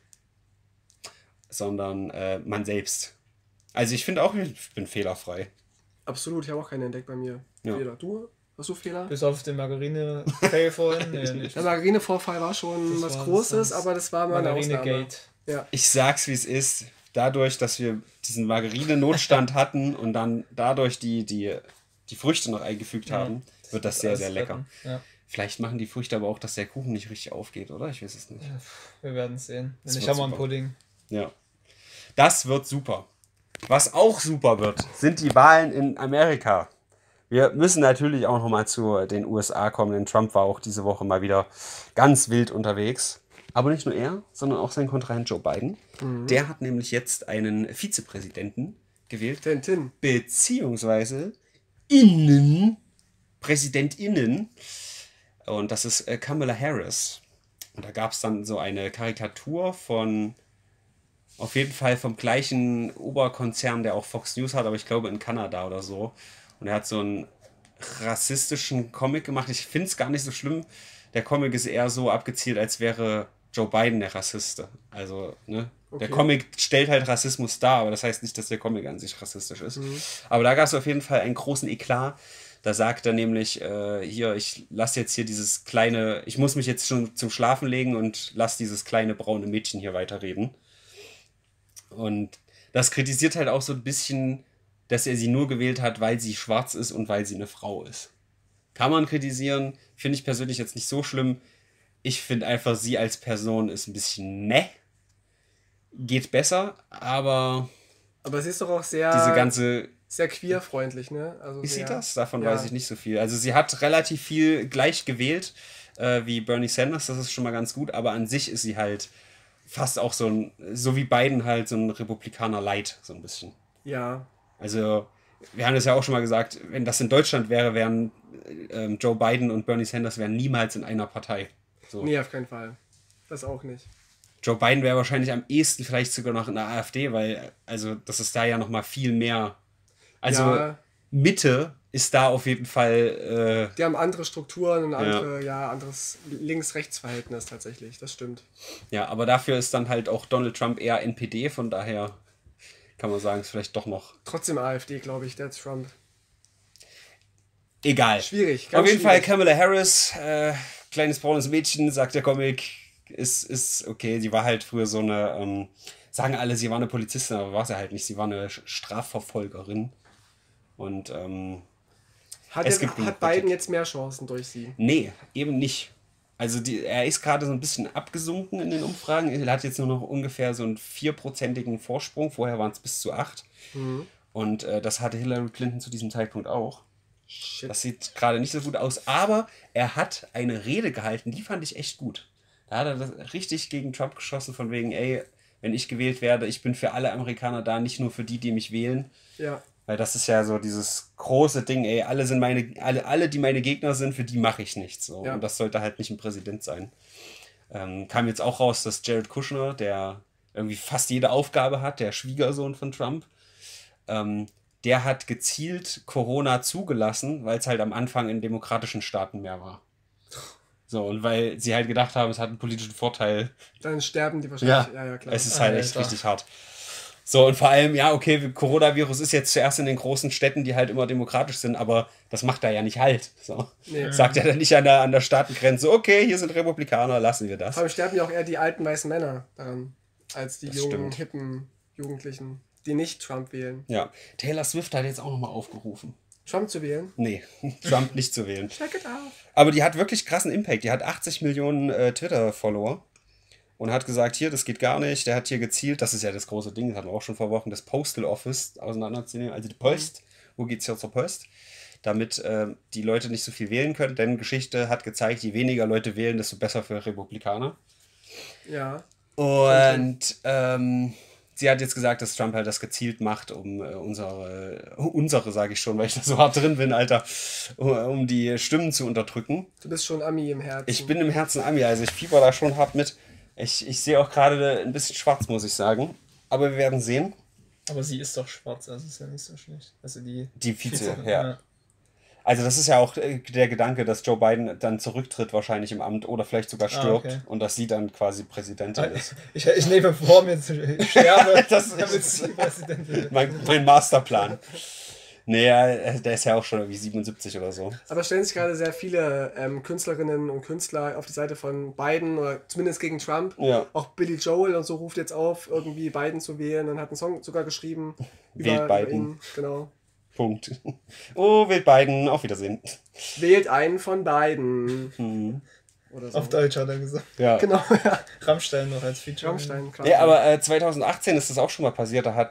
sondern man selbst. Also ich finde auch, ich bin fehlerfrei. Absolut, ich habe auch keinen entdeckt bei mir. Ja. Fehler. Du? Hast du Fehler? Bis auf den Margarine-Fail vorhin. Nee, nicht. Der Marinevorfall war schon Das was war Großes, das aber das war mal eine Ausnahme. Margarine-Gate. Ja. Ich sag's, wie es ist. Dadurch, dass wir diesen Margarine-Notstand hatten und dann dadurch die Früchte noch eingefügt haben, wird das sehr, sehr lecker. Ja. Vielleicht machen die Früchte aber auch, dass der Kuchen nicht richtig aufgeht, oder? Ich weiß es nicht. Wir werden es sehen. Das Ich wird habe mal einen super. Pudding. Ja. Das wird super. Was auch super wird, sind die Wahlen in Amerika. Wir müssen natürlich auch noch mal zu den USA kommen, denn Trump war auch diese Woche mal wieder ganz wild unterwegs. Aber nicht nur er, sondern auch sein Kontrahent Joe Biden. Der hat nämlich jetzt einen Vizepräsidenten gewählt, Tintin. beziehungsweise Präsidentinnen. Und das ist Kamala Harris. Und da gab es dann so eine Karikatur von, auf jeden Fall vom gleichen Oberkonzern, der auch Fox News hat, aber ich glaube in Kanada oder so. Und er hat so einen rassistischen Comic gemacht. Ich finde es gar nicht so schlimm. Der Comic ist eher so abgezielt, als wäre Joe Biden der Rassist. Also, ne? Der Comic stellt halt Rassismus dar, aber das heißt nicht, dass der Comic an sich rassistisch ist. Aber da gab es auf jeden Fall einen großen Eklat. Da sagt er nämlich, hier, ich lasse jetzt hier dieses kleine, ich muss mich jetzt schon zum Schlafen legen und lasse dieses kleine braune Mädchen hier weiterreden. Und das kritisiert halt auch so ein bisschen, dass er sie nur gewählt hat, weil sie schwarz ist und weil sie eine Frau ist. Kann man kritisieren, finde ich persönlich jetzt nicht so schlimm. Ich finde einfach, sie als Person ist ein bisschen geht besser, aber Aber sie ist doch auch sehr, diese ganze... sehr queerfreundlich, ne? Also Ist sie sehr, das? Davon ja. weiß ich nicht so viel. Also sie hat relativ viel gleich gewählt wie Bernie Sanders, das ist schon mal ganz gut, aber an sich ist sie halt fast auch so wie Biden halt so ein Republikaner Light, so ein bisschen. Ja. Also wir haben das ja auch schon mal gesagt, wenn das in Deutschland wäre, wären Joe Biden und Bernie Sanders wären niemals in einer Partei. So. Nee, auf keinen Fall. Das auch nicht. Joe Biden wäre wahrscheinlich am ehesten vielleicht sogar noch in der AfD, weil also das ist da ja noch mal viel mehr. Also Ja. Mitte ist da auf jeden Fall. Die haben andere Strukturen und anderes Links-Rechts-Verhältnis tatsächlich. Das stimmt. Ja, aber dafür ist dann halt auch Donald Trump eher NPD, von daher kann man sagen, ist vielleicht doch noch. Trotzdem AfD, glaube ich, der Trump. Egal. Schwierig. Ganz Auf jeden Fall schwierig. Kamala Harris, kleines braunes Mädchen, sagt der Comic, ist okay. Sie war halt früher so eine, sagen alle, sie war eine Polizistin, aber war sie halt nicht. Sie war eine Strafverfolgerin. Und Hat Biden jetzt mehr Chancen durch sie? nee, eben nicht. Also er ist gerade so ein bisschen abgesunken in den Umfragen. Er hat jetzt nur noch ungefähr so einen 4%igen Vorsprung. Vorher waren es bis zu 8. Und das hatte Hillary Clinton zu diesem Zeitpunkt auch. Shit. Das sieht gerade nicht so gut aus. Aber er hat eine Rede gehalten, die fand ich echt gut. Da Da hat er richtig gegen Trump geschossen, von wegen, ey, wenn ich gewählt werde, ich bin für alle Amerikaner da, nicht nur für die, die mich wählen. Ja. Weil das ist ja so dieses große Ding, ey, alle, die meine Gegner sind, für die mache ich nichts. So. Ja. Und das sollte halt nicht ein Präsident sein. Kam jetzt auch raus, dass Jared Kushner, der irgendwie fast jede Aufgabe hat, der Schwiegersohn von Trump, der hat gezielt Corona zugelassen, weil es halt am Anfang in demokratischen Staaten mehr war. So, und weil sie halt gedacht haben, es hat einen politischen Vorteil. Dann sterben die wahrscheinlich. Ja, klar. Es ist halt echt Alter. richtig hart. So, und vor allem, ja, okay, Coronavirus ist jetzt zuerst in den großen Städten, die halt immer demokratisch sind, aber das macht da ja nicht halt. So. Nee. Sagt er dann nicht an der Staatengrenze, okay, hier sind Republikaner, lassen wir das. Vor allem sterben ja auch eher die alten weißen Männer daran, als die Das jungen, stimmt. hippen Jugendlichen, die nicht Trump wählen. Ja, Taylor Swift hat jetzt auch nochmal aufgerufen. Trump zu wählen? Nee, Trump nicht zu wählen. Check it out. Aber die hat wirklich krassen Impact. Die hat 80 Millionen Twitter-Follower und hat gesagt, hier, das geht gar nicht. Der hat hier gezielt, das ist ja das große Ding, das hatten wir auch schon vor Wochen, das Postal Office auseinanderzunehmen, also die Post. Wo geht's hier zur Post? Damit die Leute nicht so viel wählen können, denn Geschichte hat gezeigt, je weniger Leute wählen, desto besser für Republikaner. Ja. Und sie hat jetzt gesagt, dass Trump halt das gezielt macht, um unsere sage ich schon, weil ich da so hart drin bin, Alter, um die Stimmen zu unterdrücken. Du bist schon Ami im Herzen. Ich bin im Herzen Ami, also ich fieber da schon hart mit. Ich sehe auch gerade ein bisschen schwarz, muss ich sagen. Aber wir werden sehen. Aber sie ist doch schwarz, also ist ja nicht so schlecht. Also Die Vize, ja. Also das ist ja auch der Gedanke, dass Joe Biden dann zurücktritt wahrscheinlich im Amt oder vielleicht sogar stirbt okay. und dass sie dann quasi Präsidentin ist. Ich nehme vor, mir zu sterben, Das damit ist sie Präsident wird. mein Masterplan. Naja, der ist ja auch schon irgendwie 77 oder so. Aber stellen sich gerade sehr viele Künstlerinnen und Künstler auf die Seite von Biden oder zumindest gegen Trump. Ja. Auch Billy Joel und so ruft jetzt auf, irgendwie Biden zu wählen und hat einen Song sogar geschrieben Wählt Biden. ihn. Genau. Punkt. Oh, wählt Biden. Auf Wiedersehen. Wählt einen von beiden. Oder so. Auf Deutsch hat er gesagt. Ja. Genau, ja. Rammstein noch als Feature. Rammstein, klar. Ja, aber 2018 ist das auch schon mal passiert. Da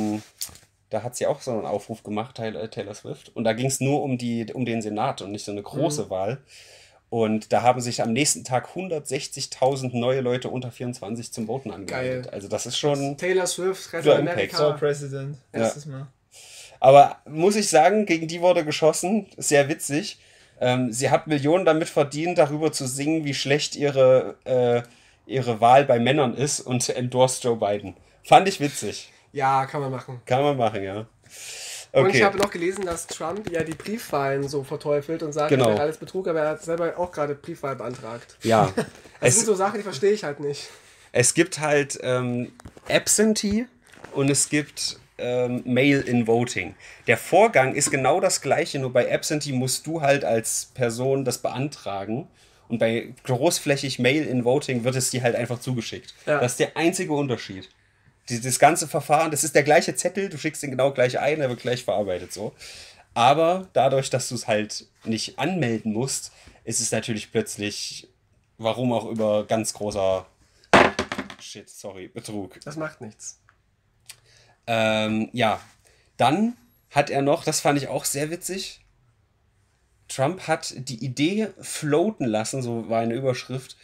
hat sie auch so einen Aufruf gemacht, Taylor Swift. Und da ging es nur um den Senat und nicht so eine große Wahl. Und da haben sich am nächsten Tag 160.000 neue Leute unter 24 zum Voten angemeldet. Geil. Also das ist schon... Taylor Swift, Rest Ja, Amerika. So President. Erstes Mal. Aber muss ich sagen, gegen die wurde geschossen. Sehr witzig. Sie hat Millionen damit verdient, darüber zu singen, wie schlecht ihre Wahl bei Männern ist und endorsed Joe Biden. Fand ich witzig. Ja, kann man machen. Kann man machen, ja. Und ich Okay. habe noch gelesen, dass Trump ja die Briefwahlen so verteufelt und sagt, Genau. das wäre alles Betrug, aber er hat selber auch gerade Briefwahl beantragt. Ja. Das sind so Sachen, die verstehe ich halt nicht. Es gibt halt Absentee und es gibt Mail-in-Voting. Der Vorgang ist genau das gleiche, nur bei Absentee musst du halt als Person das beantragen und bei großflächig Mail-in-Voting wird es dir halt einfach zugeschickt. Ja. Das ist der einzige Unterschied. Das ganze Verfahren, das ist der gleiche Zettel, du schickst den genau gleich ein, er wird gleich verarbeitet so. Aber dadurch, dass du es halt nicht anmelden musst, ist es natürlich plötzlich, warum auch über ganz großer Betrug. Das macht nichts. Ja, dann hat er noch, das fand ich auch sehr witzig, Trump hat die Idee floaten lassen, so war eine Überschrift,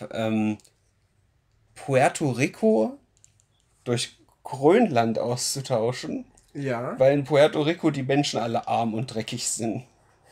Puerto Rico durch Grönland auszutauschen, Ja. weil in Puerto Rico die Menschen alle arm und dreckig sind.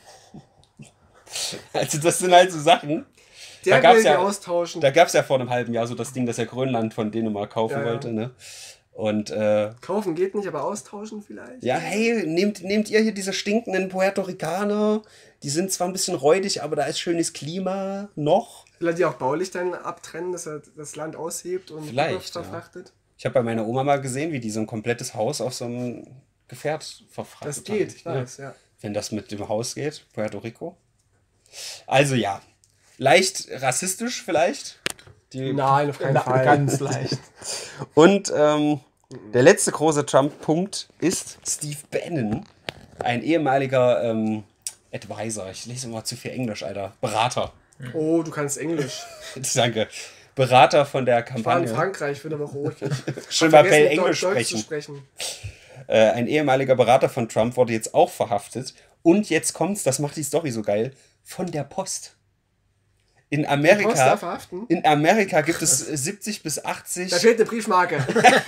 Also das sind halt so Sachen. Der gab's will die ja- austauschen. Da gab es ja vor einem halben Jahr so das Ding, dass er Grönland von Dänemark kaufen Ja, ja. wollte, ne? Und Kaufen geht nicht, aber austauschen vielleicht. ja, hey, nehmt ihr hier diese stinkenden Puerto Ricaner? Die sind zwar ein bisschen räudig, aber da ist schönes Klima noch. Will er die auch baulich dann abtrennen, dass er das Land aushebt und Vielleicht, ja. verfrachtet? Ich habe bei meiner Oma mal gesehen, wie die so ein komplettes Haus auf so einem Gefährt verfrachtet Das geht, ich haben. weiß, ja. Wenn das mit dem Haus geht, Puerto Rico. Also ja, leicht rassistisch vielleicht. Nein, auf keinen Fall. Ganz leicht. Und der letzte große Trump-Punkt ist Steve Bannon, ein ehemaliger Advisor. Ich lese immer zu viel Englisch, Alter. Berater. Oh, du kannst Englisch. Danke. Berater von der Ich war in Kampagne. Frankreich für eine Woche ruhig. Schön mal Bell Vergessen, Englisch Deutsch zu sprechen. sprechen. Ein ehemaliger Berater von Trump wurde jetzt auch verhaftet. Und jetzt kommt's, das macht die Story so geil, von der Post. In Poster Amerika, verhaften? in Amerika gibt es 70 bis 80. Da fehlt eine Briefmarke.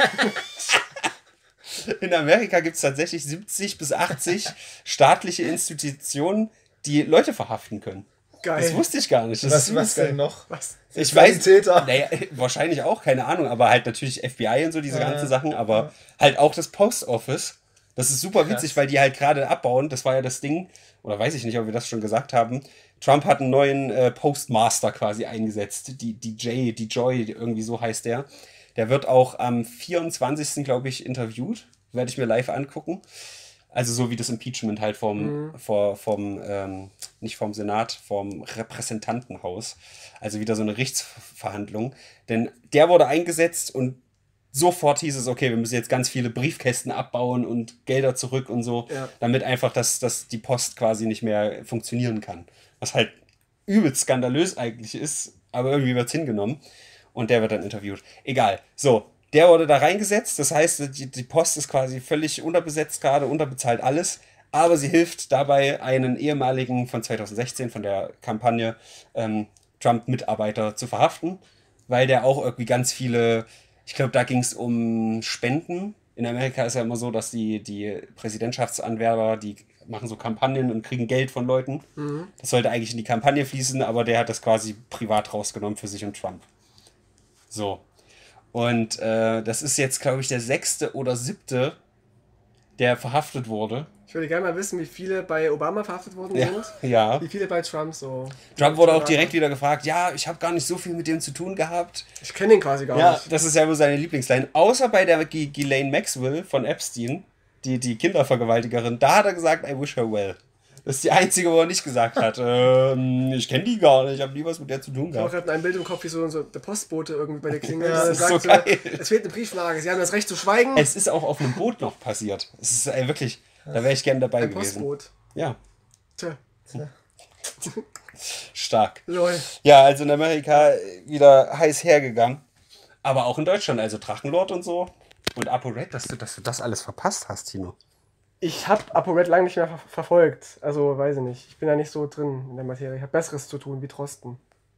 In Amerika gibt es tatsächlich 70 bis 80 staatliche Institutionen, die Leute verhaften können. Geil. Das wusste ich gar nicht. Das ist Was übel. denn noch? Was? Ich weiß, Täter. naja, wahrscheinlich auch, keine Ahnung, aber halt natürlich FBI und so, diese ganzen Sachen, aber halt auch das Post Office. Das ist super witzig, weil die halt gerade abbauen. Das war ja das Ding, oder weiß ich nicht, ob wir das schon gesagt haben. Trump hat einen neuen Postmaster quasi eingesetzt. Die Joy, irgendwie so heißt der. Der wird auch am 24. glaube ich interviewt. Werde ich mir live angucken. Also so wie das Impeachment halt nicht vom Senat, vom Repräsentantenhaus. Also wieder so eine Gerichtsverhandlung. Denn der wurde eingesetzt und sofort hieß es, okay, wir müssen jetzt ganz viele Briefkästen abbauen und Gelder zurück und so, damit einfach dass die Post quasi nicht mehr funktionieren kann. Was halt übelst skandalös eigentlich ist, aber irgendwie wird es hingenommen. Und der wird dann interviewt. Egal. So, der wurde da reingesetzt. Das heißt, die Post ist quasi völlig unterbesetzt gerade, unterbezahlt alles. Aber sie hilft dabei, einen ehemaligen von 2016, von der Kampagne Trump-Mitarbeiter zu verhaften, weil der auch irgendwie ganz viele, ich glaube, da ging es um Spenden. In Amerika ist ja immer so, dass die Präsidentschaftsanwerber, die machen so Kampagnen und kriegen Geld von Leuten. Das sollte eigentlich in die Kampagne fließen, aber der hat das quasi privat rausgenommen für sich und Trump. So. Und das ist jetzt, glaube ich, der 6. oder 7., der verhaftet wurde. Ich würde gerne mal wissen, wie viele bei Obama verhaftet worden sind. Ja. Wie viele bei Trump so. Trump wurde auch direkt wieder gefragt, ja, ich habe gar nicht so viel mit dem zu tun gehabt. Ich kenne ihn quasi gar nicht. Das ist ja wohl seine Lieblingsline. Außer bei der Ghislaine Maxwell von Epstein, die Kindervergewaltigerin, da hat er gesagt, I wish her well. Das ist die einzige, wo er nicht gesagt hat, ich kenne die gar nicht, ich habe nie was mit der zu tun Ich habe gehabt. gerade ein Bild im Kopf, wie so der Postbote irgendwie bei der Klingel das ist so sagt, geil. es fehlt eine Briefmarke, Sie haben das Recht zu schweigen. Es ist auch auf einem Boot noch passiert. Es ist wirklich, da wäre ich gerne dabei Ein gewesen. Postboot. Ja, Tja. stark. Lol. Ja, also in Amerika wieder heiß hergegangen. Aber auch in Deutschland, also Drachenlord und so. Und ApoRed, dass du das alles verpasst hast, Tino. Ich habe ApoRed lange nicht mehr verfolgt. Also, weiß ich nicht. Ich bin da nicht so drin in der Materie. Ich habe Besseres zu tun, wie Drosten.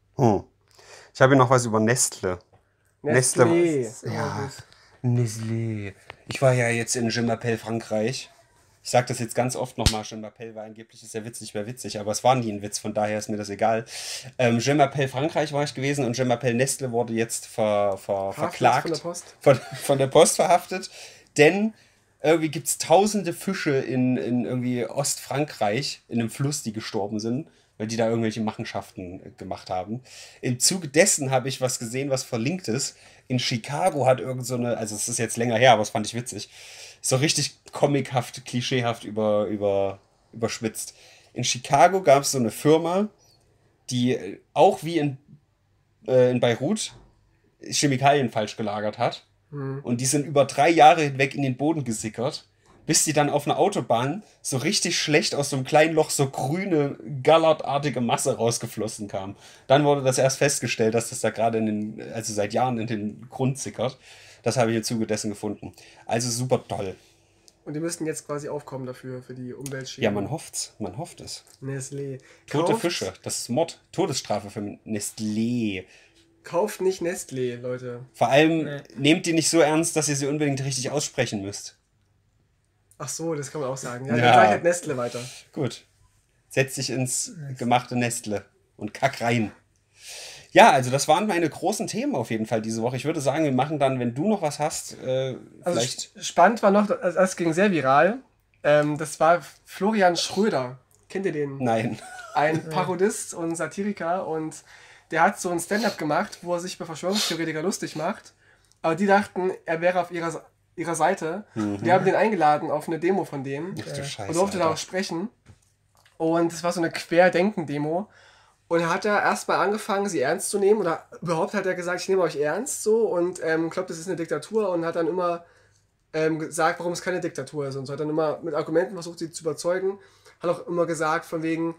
Ich habe hier noch was über Nestle. Nestlé. Ja, Nestlé. Ich war ja jetzt in Je m'appelle Frankreich. Ich sage das jetzt ganz oft nochmal. Je m'appelle war angeblich, ist der Witz nicht mehr witzig, aber es war nie ein Witz, von daher ist mir das egal. Je m'appelle Frankreich war ich gewesen und Je m'appelle Nestle wurde jetzt verklagt. Von der Post. Von der Post verhaftet. Denn irgendwie gibt es tausende Fische in irgendwie Ostfrankreich, in einem Fluss, die gestorben sind, weil die da irgendwelche Machenschaften gemacht haben. Im Zuge dessen habe ich was gesehen, was verlinkt ist. In Chicago hat irgend so eine, also es ist jetzt länger her, aber das fand ich witzig, so richtig comichaft, klischeehaft überspitzt. In Chicago gab es so eine Firma, die auch wie in Beirut Chemikalien falsch gelagert hat. Und die sind über 3 Jahre hinweg in den Boden gesickert, bis die dann auf einer Autobahn so richtig schlecht aus so einem kleinen Loch so grüne, gallertartige Masse rausgeflossen kam. Dann wurde das erst festgestellt, dass das da gerade also seit Jahren in den Grund sickert. Das habe ich im Zuge dessen gefunden. Also super toll. Und die müssten jetzt quasi aufkommen dafür, für die Umweltschäden. Ja, man hofft's. Man hofft es. Nestlé. Tote Fische, das ist Mord. Todesstrafe für Nestlé. Kauft nicht Nestlé, Leute. Vor allem nehmt die nicht so ernst, dass ihr sie unbedingt richtig aussprechen müsst. Ach so, das kann man auch sagen. Ja, Ja. dann sag ich halt Nestle weiter. Gut. Setz dich ins gemachte Nestle und kack rein. Ja, also das waren meine großen Themen auf jeden Fall diese Woche. Ich würde sagen, wir machen dann, wenn du noch was hast, vielleicht... Spannend war noch, das ging sehr viral. Das war Florian Schröder. Kennt ihr den? Nein. Ein Parodist und Satiriker und der hat so ein Stand-up gemacht, wo er sich über Verschwörungstheoretiker lustig macht. Aber die dachten, er wäre auf ihrer Seite. Die haben den eingeladen auf eine Demo von dem. Ach du Scheiße, Und durfte da auch sprechen. Und es war so eine Querdenken-Demo. Und er hat da erstmal angefangen, sie ernst zu nehmen. Oder überhaupt hat er gesagt, ich nehme euch ernst so. Und glaubt, das ist eine Diktatur. Und hat dann immer gesagt, warum es keine Diktatur ist. Und so hat dann immer mit Argumenten versucht, sie zu überzeugen. Hat auch immer gesagt, von wegen,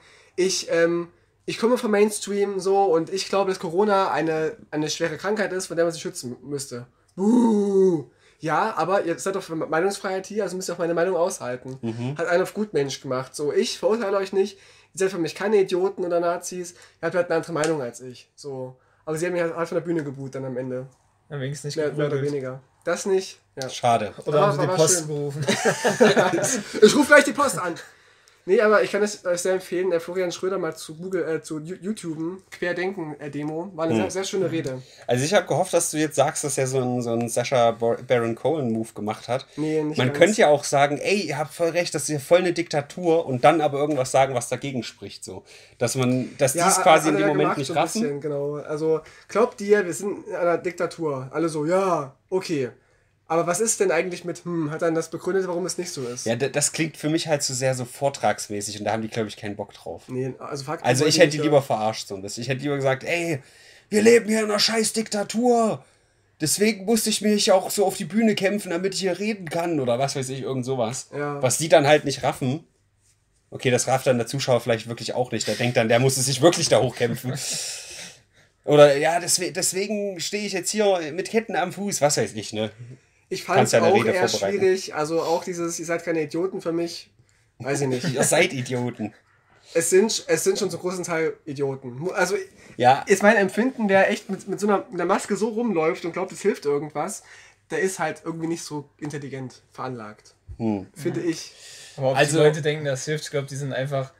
ich komme vom Mainstream so und ich glaube, dass Corona eine schwere Krankheit ist, von der man sich schützen müsste. Ja, aber ihr seid doch für Meinungsfreiheit hier, also müsst ihr auch meine Meinung aushalten. Hat einer auf Gutmensch gemacht. So, ich verurteile euch nicht. Ihr seid für mich keine Idioten oder Nazis. Ihr habt halt eine andere Meinung als ich. So. Aber sie haben mich halt von der Bühne geboot dann am Ende. Am wenigstens nicht Mehr oder gegoogelt. weniger. Das nicht. Ja. Schade. Oder Aber haben sie die war Post schön. berufen? Ich rufe gleich die Post an. Nee, aber ich kann es euch sehr empfehlen, der Florian Schröder mal zu Google, zu YouTube, Querdenken-Demo. War eine sehr, sehr schöne Rede. Also ich habe gehofft, dass du jetzt sagst, dass er so einen Sacha Baron Cohen-Move gemacht hat. Nee, nicht Man ganz. könnte ja auch sagen, ey, ihr habt voll recht, das ist ja voll eine Diktatur und dann aber irgendwas sagen, was dagegen spricht. So. Dass die es quasi in dem Moment nicht so ein raffen. bisschen, genau. Also, glaubt ihr, wir sind in einer Diktatur? Alle so, ja, okay. Aber was ist denn eigentlich mit, hat dann das begründet, warum es nicht so ist? Ja, das klingt für mich halt so sehr so vortragsmäßig und da haben die, glaube ich, keinen Bock drauf. Nee, also Fakten Also wollen ich hätte die nicht lieber verarscht so ein bisschen. Ich hätte lieber gesagt, ey, wir leben hier in einer scheiß Diktatur. Deswegen musste ich mich auch so auf die Bühne kämpfen, damit ich hier reden kann oder was weiß ich, irgend sowas. Ja. Was die dann halt nicht raffen. Okay, das rafft dann der Zuschauer vielleicht wirklich auch nicht. Der denkt dann, der musste sich wirklich da hochkämpfen. Oder ja, deswegen stehe ich jetzt hier mit Ketten am Fuß, was weiß ich, ne? Ich fand es Kannst ja eine auch Rede eher vorbereiten. schwierig. Also auch dieses, ihr seid keine Idioten für mich. Weiß ich nicht. Ihr seid Idioten. Es sind schon zum großen Teil Idioten. Also Ja, ist mein Empfinden, wer echt mit so einer Maske so rumläuft und glaubt, es hilft irgendwas, der ist halt irgendwie nicht so intelligent veranlagt. Finde ich. Aber ob Also- die Leute denken, das hilft, ich glaube, die sind einfach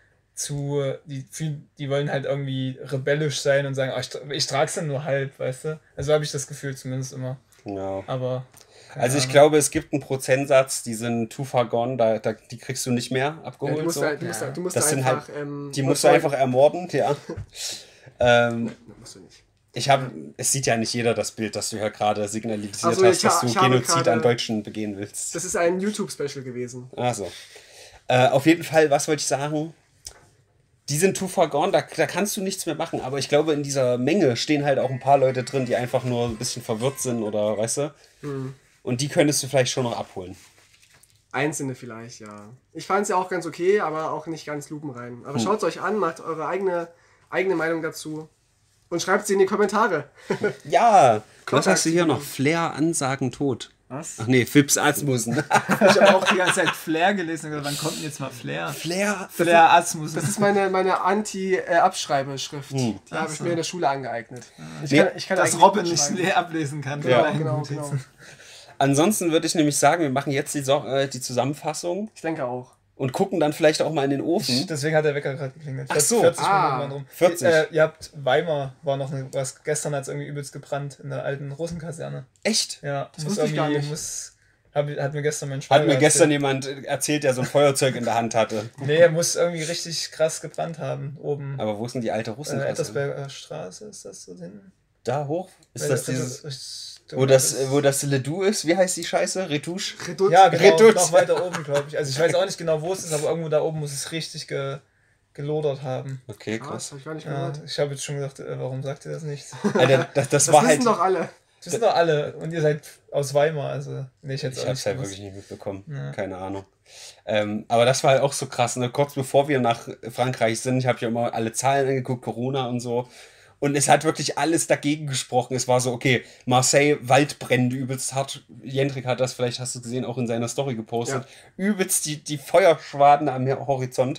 die wollen halt irgendwie rebellisch sein und sagen, ich trage es dann nur halb, weißt du? Also habe ich das Gefühl zumindest immer. ja. Aber Also ich glaube, es gibt einen Prozentsatz, die sind too far gone, die kriegst du nicht mehr Ja, abgeholt. du musst, so. halt, du musst Das sind einfach. halt, die musst du einfach ermorden, ja. Musst du nicht. Es sieht ja nicht jeder das Bild, das du ja gerade signalisiert Also hast, ich dass du habe Genozid gerade- an Deutschen begehen willst. Das ist ein YouTube-Special gewesen. Also. Auf jeden Fall, was wollte ich sagen? Die sind too far gone, da kannst du nichts mehr machen. Aber ich glaube, in dieser Menge stehen halt auch ein paar Leute drin, die einfach nur ein bisschen verwirrt sind oder, weißt du? Und die könntest du vielleicht schon noch abholen. Einzelne vielleicht, ja. Ich fand es ja auch ganz okay, aber auch nicht ganz lupenrein. Aber schaut es euch an, macht eure eigene Meinung dazu und schreibt sie in die Kommentare. Ja, was Kontakt- hast du hier noch? Flair, Ansagen, Tod. was? Ach nee, Fips Asmussen. Ich habe auch die ganze Zeit Flair gelesen und gedacht, wann kommt denn jetzt mal Flair? Flair. Flair Asmussen. Das ist meine Anti-Abschreibeschrift. Die habe ich mir in der Schule angeeignet. Ich kann dass eigentlich Robin gut nicht schreiben. Flair ablesen kann. Genau, Nein, genau, Notizen. genau. Ansonsten würde ich nämlich sagen, wir machen jetzt die Zusammenfassung Ich denke auch. und gucken dann vielleicht auch mal in den Ofen. Deswegen hat der Wecker gerade geklingelt. Ach so. 40 Ah, Minuten waren rum. 40. Ihr habt Weimar, war noch was, gestern hat es irgendwie übelst gebrannt in der alten Russenkaserne. Echt? Ja, Das wusste ich gar nicht. Hat mir gestern mein Schwager Hat mir gestern erzählt. jemand erzählt, der so ein Feuerzeug in der Hand hatte. Nee, er muss irgendwie richtig krass gebrannt haben. Oben. Aber wo ist denn die alte Russenkasse? Ettersberger Straße, ist das so hinten? Da hoch? Ist das dieses... Wo das Ledoux ist? Wie heißt die Scheiße? Retouche? Ja, genau, Reduz. noch weiter oben, glaube ich. Also ich weiß auch nicht genau, wo es ist, aber irgendwo da oben muss es richtig gelodert haben. Okay, Krass, krass. habe ich gar nicht Ja, gehört. ich habe jetzt schon gedacht, warum sagt ihr das nicht? Alter, das Das war wissen halt... doch alle. Das wissen doch alle und ihr seid aus Weimar, also nee, ich hätte es Ich auch hab's nicht halt gewusst. wirklich nicht mitbekommen. Ja. Keine Ahnung. Aber das war halt auch so krass. Ne? Kurz bevor wir nach Frankreich sind, ich habe ja immer alle Zahlen angeguckt, Corona und so. Und es hat wirklich alles dagegen gesprochen. Es war so, okay, Marseille, Waldbrände übelst hart. Jendrik hat das, vielleicht hast du es gesehen, auch in seiner Story gepostet. Ja. Übelst die Feuerschwaden am Horizont.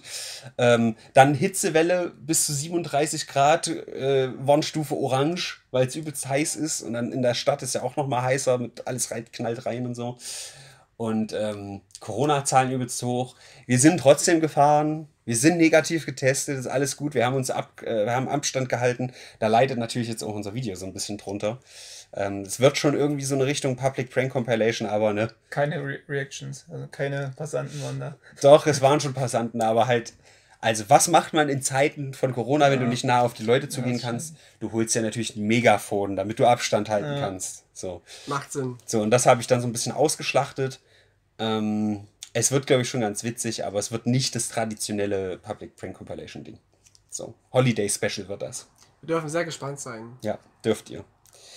Dann Hitzewelle bis zu 37 Grad, Warnstufe orange, weil es übelst heiß ist. Und dann in der Stadt ist ja auch noch mal heißer, mit alles knallt rein und so. Und Corona-Zahlen übelst hoch. Wir sind trotzdem gefahren. Wir sind negativ getestet, ist alles gut. Wir haben wir haben Abstand gehalten. Da leidet natürlich jetzt auch unser Video so ein bisschen drunter. Es wird schon irgendwie so eine Richtung Public Prank Compilation, aber ne. Keine Reactions, also keine Passanten waren da. Doch, es waren schon Passanten, aber halt. Also, was macht man in Zeiten von Corona, wenn du nicht nah auf die Leute zugehen kannst? Du holst ja natürlich ein Megafon, damit du Abstand halten kannst. So. Macht Sinn. So, und das habe ich dann so ein bisschen ausgeschlachtet. Es wird, glaube ich, schon ganz witzig, aber es wird nicht das traditionelle Public Prank Compilation Ding. So, Holiday Special wird das. Wir dürfen sehr gespannt sein. Ja, dürft ihr.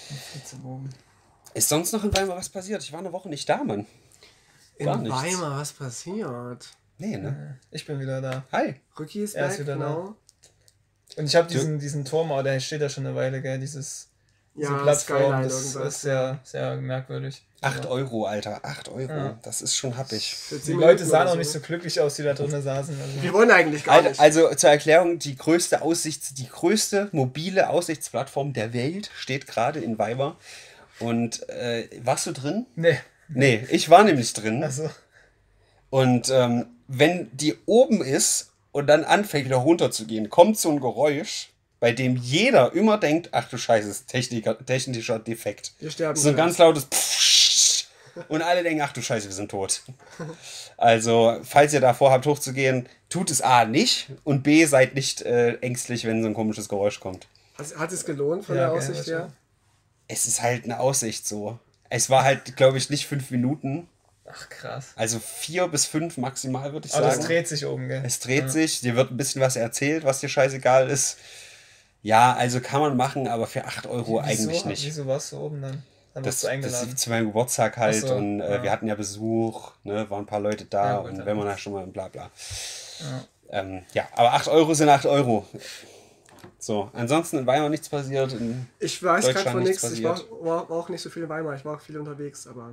Ist sonst noch in Weimar was passiert? Ich war eine Woche nicht da, Mann. Gar In nichts. Weimar, was passiert? Nee, ne? Ich bin wieder da. Hi. Rücki ist Er ist back, wieder genau. Und ich habe diesen Turm, aber der steht da schon eine Weile, gell, dieses Diese Ja, Plattform, Skyline das irgendwas. ist sehr, sehr merkwürdig. 8 Euro, Alter. 8 Euro. Ja. Das ist schon happig. Für Die 10 Leute Minuten sahen oder auch nicht so glücklich aus, die da drinnen saßen. Also. Wir wollen eigentlich gar nicht. Also zur Erklärung, die größte mobile Aussichtsplattform der Welt steht gerade in Weimar. Und warst du drin? Nee. Nee, ich war nämlich drin. Also, Und wenn die oben ist und dann anfängt wieder runterzugehen, kommt so ein Geräusch, bei dem jeder immer denkt, ach du Scheiße, ist technischer Defekt. Wir sterben. So ein gleich. ganz lautes Pfsch und alle denken, ach du Scheiße, wir sind tot. Also, falls ihr davor habt hochzugehen, tut es A nicht und B, seid nicht ängstlich, wenn so ein komisches Geräusch kommt. Hat es gelohnt von Ja, der okay, Aussicht das her? Es ist halt eine Aussicht so. Es war halt, glaube ich, nicht 5 Minuten. ach krass. Also 4 bis 5 maximal, würde ich Aber sagen. das dreht sich oben, gell? Es dreht sich, dir wird ein bisschen was erzählt, was dir scheißegal ist. Ja, also kann man machen, aber für 8 Euro eigentlich nicht. Wieso warst du oben dann? Dann Das wirst du eingeladen. ist zu meinem Geburtstag halt Ach so, und ja. wir hatten ja Besuch, ne, waren ein paar Leute da Ja, gut, und dann wenn man da ist- schon mal bla bla. Ja. Ja, aber 8 Euro sind 8 Euro. So, ansonsten in Weimar nichts passiert. Ich weiß gerade Deutschland von nichts nichts. Ich war passiert. auch nicht so viel in Weimar. Ich war auch viel unterwegs, aber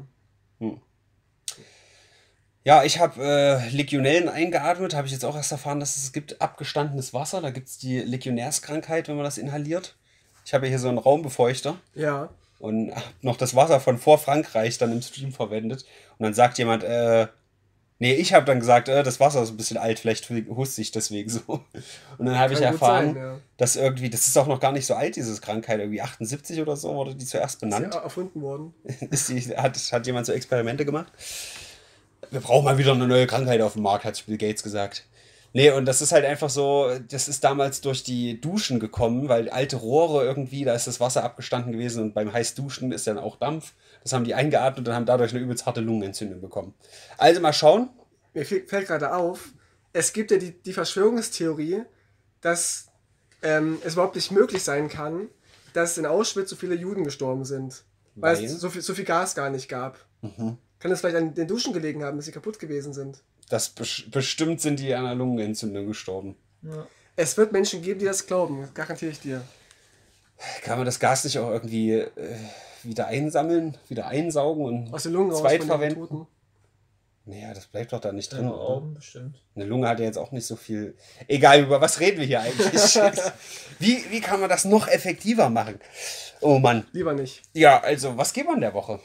Ja, ich habe Legionellen eingeatmet, habe ich jetzt auch erst erfahren, dass es gibt abgestandenes Wasser. Da gibt es die Legionärskrankheit, wenn man das inhaliert. Ich habe ja hier so einen Raumbefeuchter ja. und habe noch das Wasser von vor Frankreich dann im Stream verwendet. Und dann sagt jemand, nee, ich habe dann gesagt, das Wasser ist ein bisschen alt, vielleicht huste ich deswegen so. Und dann habe ich Kann gut erfahren, sein, ja. dass irgendwie, das ist auch noch gar nicht so alt, diese Krankheit, irgendwie 78 oder so wurde die zuerst Ist benannt. ja erfunden worden. Hat jemand so Experimente gemacht? Wir brauchen mal wieder eine neue Krankheit auf dem Markt, hat Bill Gates gesagt. Nee, und das ist halt einfach so, das ist damals durch die Duschen gekommen, weil alte Rohre irgendwie, da ist das Wasser abgestanden gewesen und beim Heißduschen ist dann auch Dampf. Das haben die eingeatmet und haben dadurch eine übelst harte Lungenentzündung bekommen. Also mal schauen. Mir fällt gerade auf, es gibt ja die Verschwörungstheorie, dass es überhaupt nicht möglich sein kann, dass in Auschwitz so viele Juden gestorben sind. Weil Weil? es so viel Gas gar nicht gab. Kann es vielleicht an den Duschen gelegen haben, dass sie kaputt gewesen sind? Das bestimmt sind die an einer Lungenentzündung gestorben. Ja. Es wird Menschen geben, die das glauben, garantiere ich dir. Kann man das Gas nicht auch irgendwie wieder einsammeln, wieder einsaugen und Aus den Lungen raus von den zweitverwenden? Toten. Naja, das bleibt doch da nicht drin, Ja, oder? Augen bestimmt. Eine Lunge hat ja jetzt auch nicht so viel. Egal, über was reden wir hier eigentlich? Wie kann man das noch effektiver machen? Oh Mann. Lieber nicht. Ja, also, was geht man der Woche?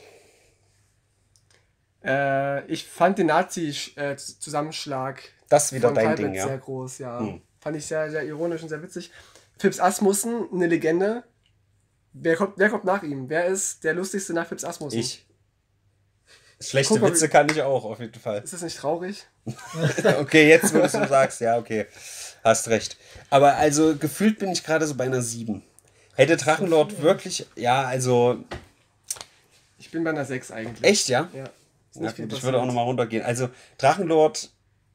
Ich fand den Nazi-Zusammenschlag Das ist wieder von dein Kalbitz Ding, ja. sehr groß, ja. Fand ich sehr, sehr ironisch und sehr witzig. Fips Asmussen, eine Legende. Wer kommt nach ihm? Wer ist der lustigste nach Fips Asmussen? Ich. Schlechte Guck mal, Witze kann ich auch, auf jeden Fall. Ist das nicht traurig? Okay, jetzt, wo du so sagst, ja, okay. Hast recht. Aber also, gefühlt bin ich gerade so bei einer 7. Hätte Drachenlord wirklich. Ja, also. Ich bin bei einer 6 eigentlich. Echt, ja? Ja. Ist Na nicht viel gut, ich würde auch passiert. nochmal runtergehen. Also, Drachenlord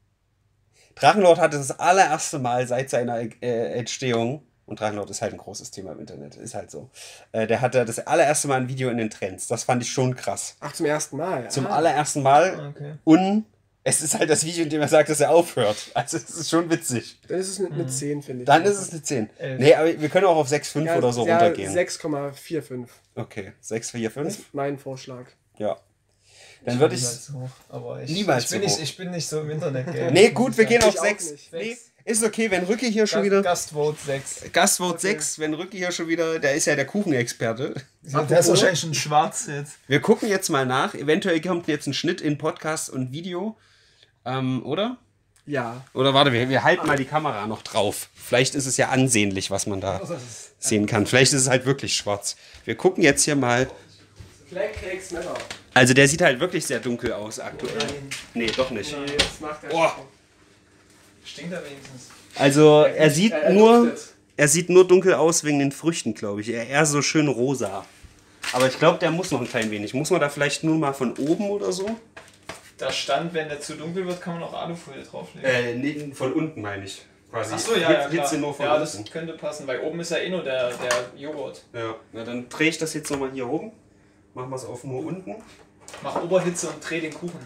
hatte das allererste Mal seit seiner Entstehung, und Drachenlord ist halt ein großes Thema im Internet, ist halt so. Der hatte das allererste Mal ein Video in den Trends. Das fand ich schon krass. Ach, zum ersten Mal. Zum allerersten Mal. Okay. Und es ist halt das Video, in dem er sagt, dass er aufhört. Also, es ist schon witzig. Dann ist es eine 10, finde ich. Dann ist es eine 10. 11. Nee, aber wir können auch auf 6,5 oder so runtergehen. 6,45 Okay, 6, 4, 5. ist mein Vorschlag. Ja. Dann würde ich. Niemals so hoch, aber Niemals ich bin so nicht, hoch. ich bin nicht so im Internet. Nee, gut, wir gehen auf Ich auch 6. nicht. Nee, ist okay, wenn Rücke hier schon wieder. Gastvote 6. Gastvote Okay. 6, wenn Rücke hier schon wieder. Der ist ja der Kuchenexperte. Der ist wahrscheinlich schon schwarz jetzt. Wir gucken jetzt mal nach. Eventuell kommt jetzt ein Schnitt in Podcast und Video. Oder? Ja. Oder warte, wir halten mal die Kamera noch drauf. Vielleicht ist es ja ansehnlich, was man da sehen kann. Vielleicht ist es halt wirklich schwarz. Wir gucken jetzt hier mal. Flag Cakes Männer. Also der sieht halt wirklich sehr dunkel aus aktuell. Nee, doch nicht. Nee, das macht er Oh. schon. Stinkt er wenigstens. Also er sieht Er nur, duftet. er sieht nur dunkel aus wegen den Früchten, glaube ich. Eher so schön rosa. Aber ich glaube, der muss noch ein klein wenig. Muss man da vielleicht nur mal von oben oder so? Da stand, wenn der zu dunkel wird, kann man auch Alufolie drauflegen. Nee, von unten meine ich. Quasi. Achso, ja, Hitze nur von ja, das unten. könnte passen, weil oben ist ja eh nur der Joghurt. Ja, na dann drehe ich das jetzt nochmal hier rum. Machen wir es auf nur unten. Mach Oberhitze und dreh den Kuchen.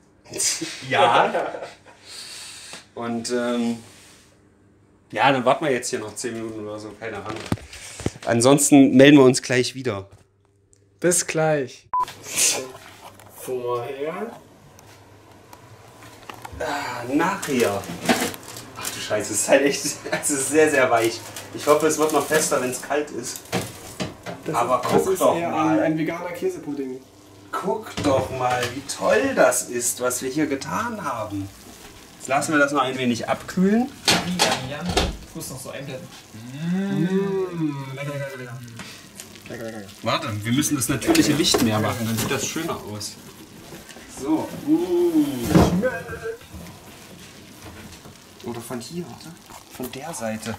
Ja. Und ja, dann warten wir jetzt hier noch 10 Minuten oder so, keine Ahnung. Ansonsten melden wir uns gleich wieder. Bis gleich. Vorher. Nachher. Ach du Scheiße, es ist halt echt, es ist sehr, sehr weich. Ich hoffe, es wird noch fester, wenn es kalt ist. Aber Das guck ist doch eher mal. ein veganer Käsepudding. Guck doch mal, wie toll das ist, was wir hier getan haben. Jetzt lassen wir das noch ein wenig abkühlen. Ja. Ich muss noch so einblenden. Warte, wir müssen das natürliche Licht mehr machen, dann sieht das schöner aus. So. Oder von hier, warte. Von der Seite.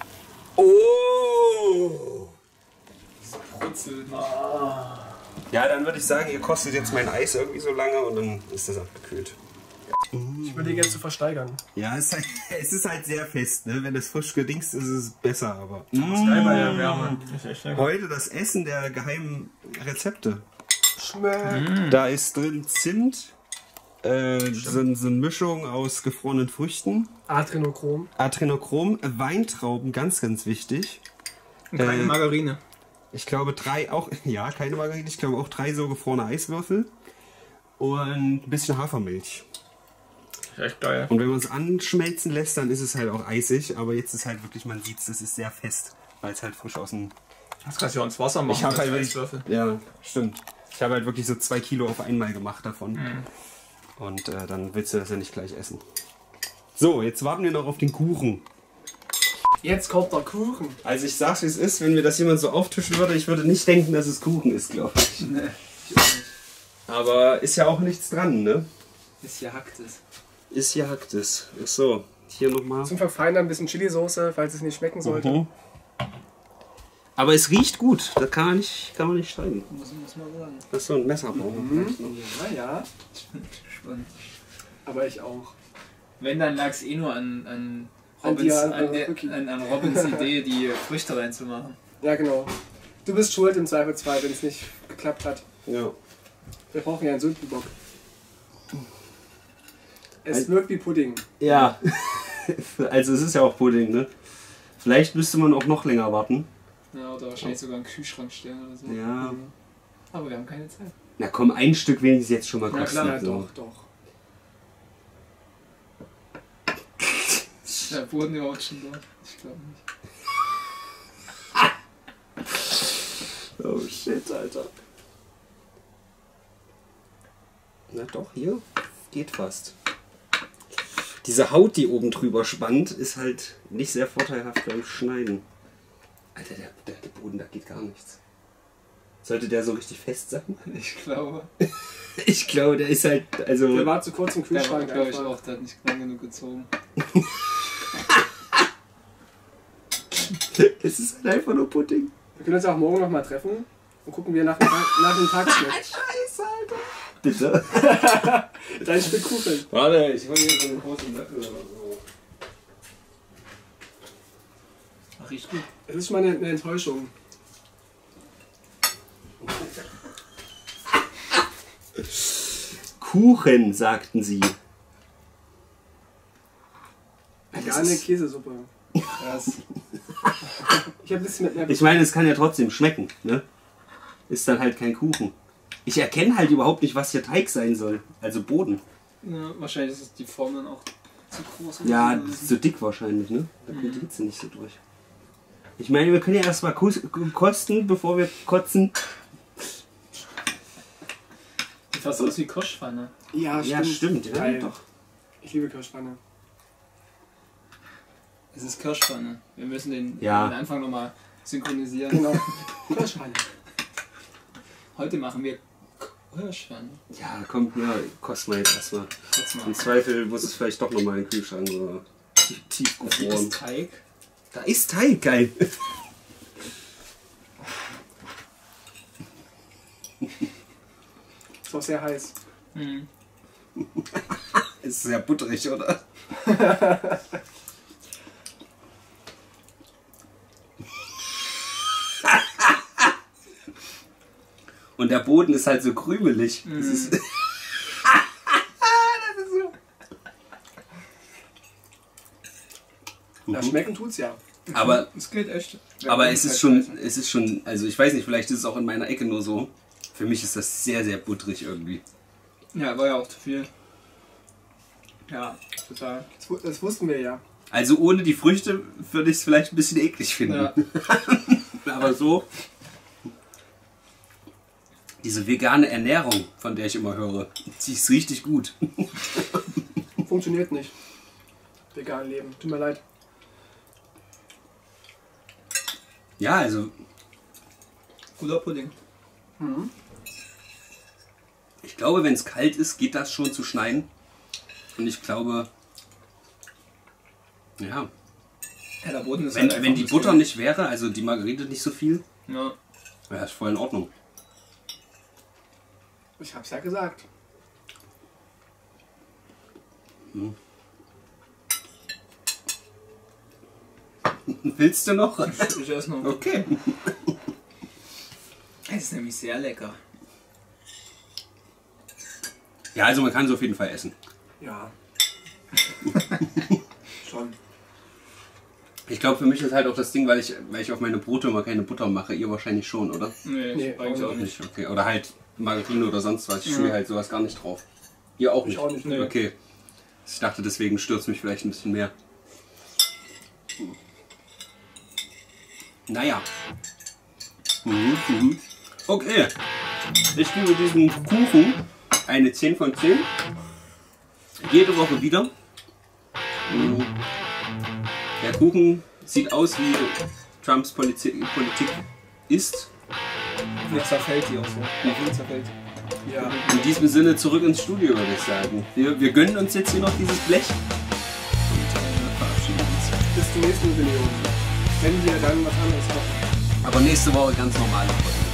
Oh! Brutzelt. Ja, dann würde ich sagen, ihr kostet jetzt mein Eis irgendwie so lange und dann ist das abgekühlt. Ich überlege jetzt zu versteigern. Ja, es ist halt sehr fest, ne? Wenn es frisch gedingst ist, ist es besser, aber. Geil bei der Wärme. Ist echt lecker. Heute das Essen der geheimen Rezepte. Schmeckt. Da ist drin Zimt, so eine Mischung aus gefrorenen Früchten, Adrenochrom. Adrenochrom, Weintrauben, ganz, ganz wichtig. Und keine Margarine. Ich glaube keine Margarine, ich glaube auch 3 so gefrorene Eiswürfel und ein bisschen Hafermilch. Echt geil. Und wenn man es anschmelzen lässt, dann ist es halt auch eisig, aber jetzt ist halt wirklich, man sieht es, das ist sehr fest, weil es halt frisch aus dem... Das kannst du ja ins Wasser machen. Ich habe halt wirklich, Eiswürfel. ja, stimmt. Ich habe halt wirklich so 2 Kilo auf einmal gemacht davon. Und dann willst du das ja nicht gleich essen. So, jetzt warten wir noch auf den Kuchen. Jetzt kommt der Kuchen. Also ich sag's wie es ist, wenn mir das jemand so auftischen würde, ich würde nicht denken, dass es Kuchen ist, glaube ich. Nee, ich auch nicht. Aber ist ja auch nichts dran, ne? Ist hier hackt es. Ist hier hackt es. Ach so, hier nochmal. Zum Verfeinern ein bisschen Chili-Soße, falls es nicht schmecken sollte. Mhm. Aber es riecht gut, da kann man nicht steigen. Muss man sagen. Das ist so ein Messer brauchen wir vielleicht noch. Naja, Ich bin gespannt. aber ich auch. Wenn, dann lag es eh nur an Robins Idee, die Früchte reinzumachen. Ja, genau. Du bist schuld im Zweifelsfall, wenn es nicht geklappt hat. Ja. Wir brauchen ja einen Sündenbock. Es wirkt wie Pudding. Ja. Also es ist ja auch Pudding, ne? Vielleicht müsste man auch noch länger warten. Ja, oder wahrscheinlich sogar einen Kühlschrank stellen oder so. Ja. Aber wir haben keine Zeit. Na komm, ein Stück wenigstens jetzt schon mal Na kosten. klar, Ja, so. doch. Der Boden überhaupt schon dort? Ich glaube nicht. Oh shit, Alter. Na doch, hier geht fast. Diese Haut, die oben drüber spannt, ist halt nicht sehr vorteilhaft beim Schneiden. Alter, der Boden, da geht gar nichts. Sollte der so richtig fest sein? Ich glaube. Ich glaube, der ist halt, also... Der war zu kurz im Der war, Kühlschrank glaube ich, einfach. auch. Der hat nicht lang genug gezogen. Es ist halt einfach nur Pudding. Wir können uns auch morgen noch mal treffen und gucken, wie er nach dem Tag schmeckt. Scheiße, Alter. Bitte? Dein Stück Kuchen. Warte, ich hol hier so einen großen Löffel oder so. Ach, riecht gut. Es ist schon mal eine Enttäuschung. Kuchen, sagten sie. Vegane Käsesuppe. Krass. Ich habe ein bisschen mit mehr. Ich meine, es kann ja trotzdem schmecken, ne? Ist dann halt kein Kuchen. Ich erkenne halt überhaupt nicht, was hier Teig sein soll. Also Boden. Ja, wahrscheinlich ist die Form dann auch zu groß. um Ja, zu so dick wahrscheinlich, ne? Da kommt die Hitze nicht so durch. Ich meine, wir können ja erstmal kosten, bevor wir kotzen. Sieht fast aus wie Koschpfanne. Ja, stimmt. Ja, stimmt. Ja, Geil. doch. Ich liebe Kirschpfanne. Es ist Kirschpfanne. Wir müssen den Anfang nochmal synchronisieren. Genau. Kirschpfanne. Heute machen wir Kirschpfanne. Ja, komm, ja, kosten wir jetzt erstmal. Jetzt mal. Im Zweifel muss es vielleicht doch nochmal in den Kühlschrank oder tief Hier gefroren. ist Teig. Da ist Teig, geil. Ist auch sehr heiß. Mhm. Ist sehr butterig, oder? Und der Boden ist halt so krümelig. Das ist das ist so. Ja, schmecken tut's ja. Aber, Es geht echt. aber es ist schon, also ich weiß nicht, vielleicht ist es auch in meiner Ecke nur so. Für mich ist das sehr, sehr butterig irgendwie. Ja, war ja auch zu viel. Ja, total. Das wussten wir ja. Also ohne die Früchte würde ich es vielleicht ein bisschen eklig finden. Ja. Aber so, diese vegane Ernährung, von der ich immer höre, die ist richtig gut. Funktioniert nicht. Vegan leben. Tut mir leid. Ja, also Guter Pudding. ich glaube, wenn es kalt ist, geht das schon zu schneiden. Und ich glaube, ja, Ja, der Boden ist wenn, halt wenn die einfach Butter ein nicht wäre, also die Margarine nicht so viel, bisschen- Ja. wäre das voll in Ordnung. Ich hab's ja gesagt. Willst du noch? Ich esse noch. Okay. Es ist nämlich sehr lecker. Ja, also man kann es auf jeden Fall essen. Ja. Schon. Ich glaube, für mich ist halt auch das Ding, weil ich auf meine Brote immer keine Butter mache. Ihr wahrscheinlich schon, oder? Nee, eigentlich auch nicht. Nicht, okay. Oder halt Margarine oder sonst was. Ich schmier halt sowas gar nicht drauf. Ihr auch nicht? Ich auch nicht. Nee. Okay. Ich dachte, deswegen stürzt mich vielleicht ein bisschen mehr. Naja. Okay. Ich gebe diesem Kuchen eine 10 von 10. Jede Woche wieder. Der Kuchen sieht aus wie Trumps Politik ist. Mir zerfällt die auch so. Mir zerfällt. Ja. In diesem Sinne zurück ins Studio, würde ich sagen. Wir gönnen uns jetzt hier noch dieses Blech. Und verabschieden uns. Bis zum nächsten Video. Wenn wir dann was anderes machen. Aber nächste Woche ganz normale Folge.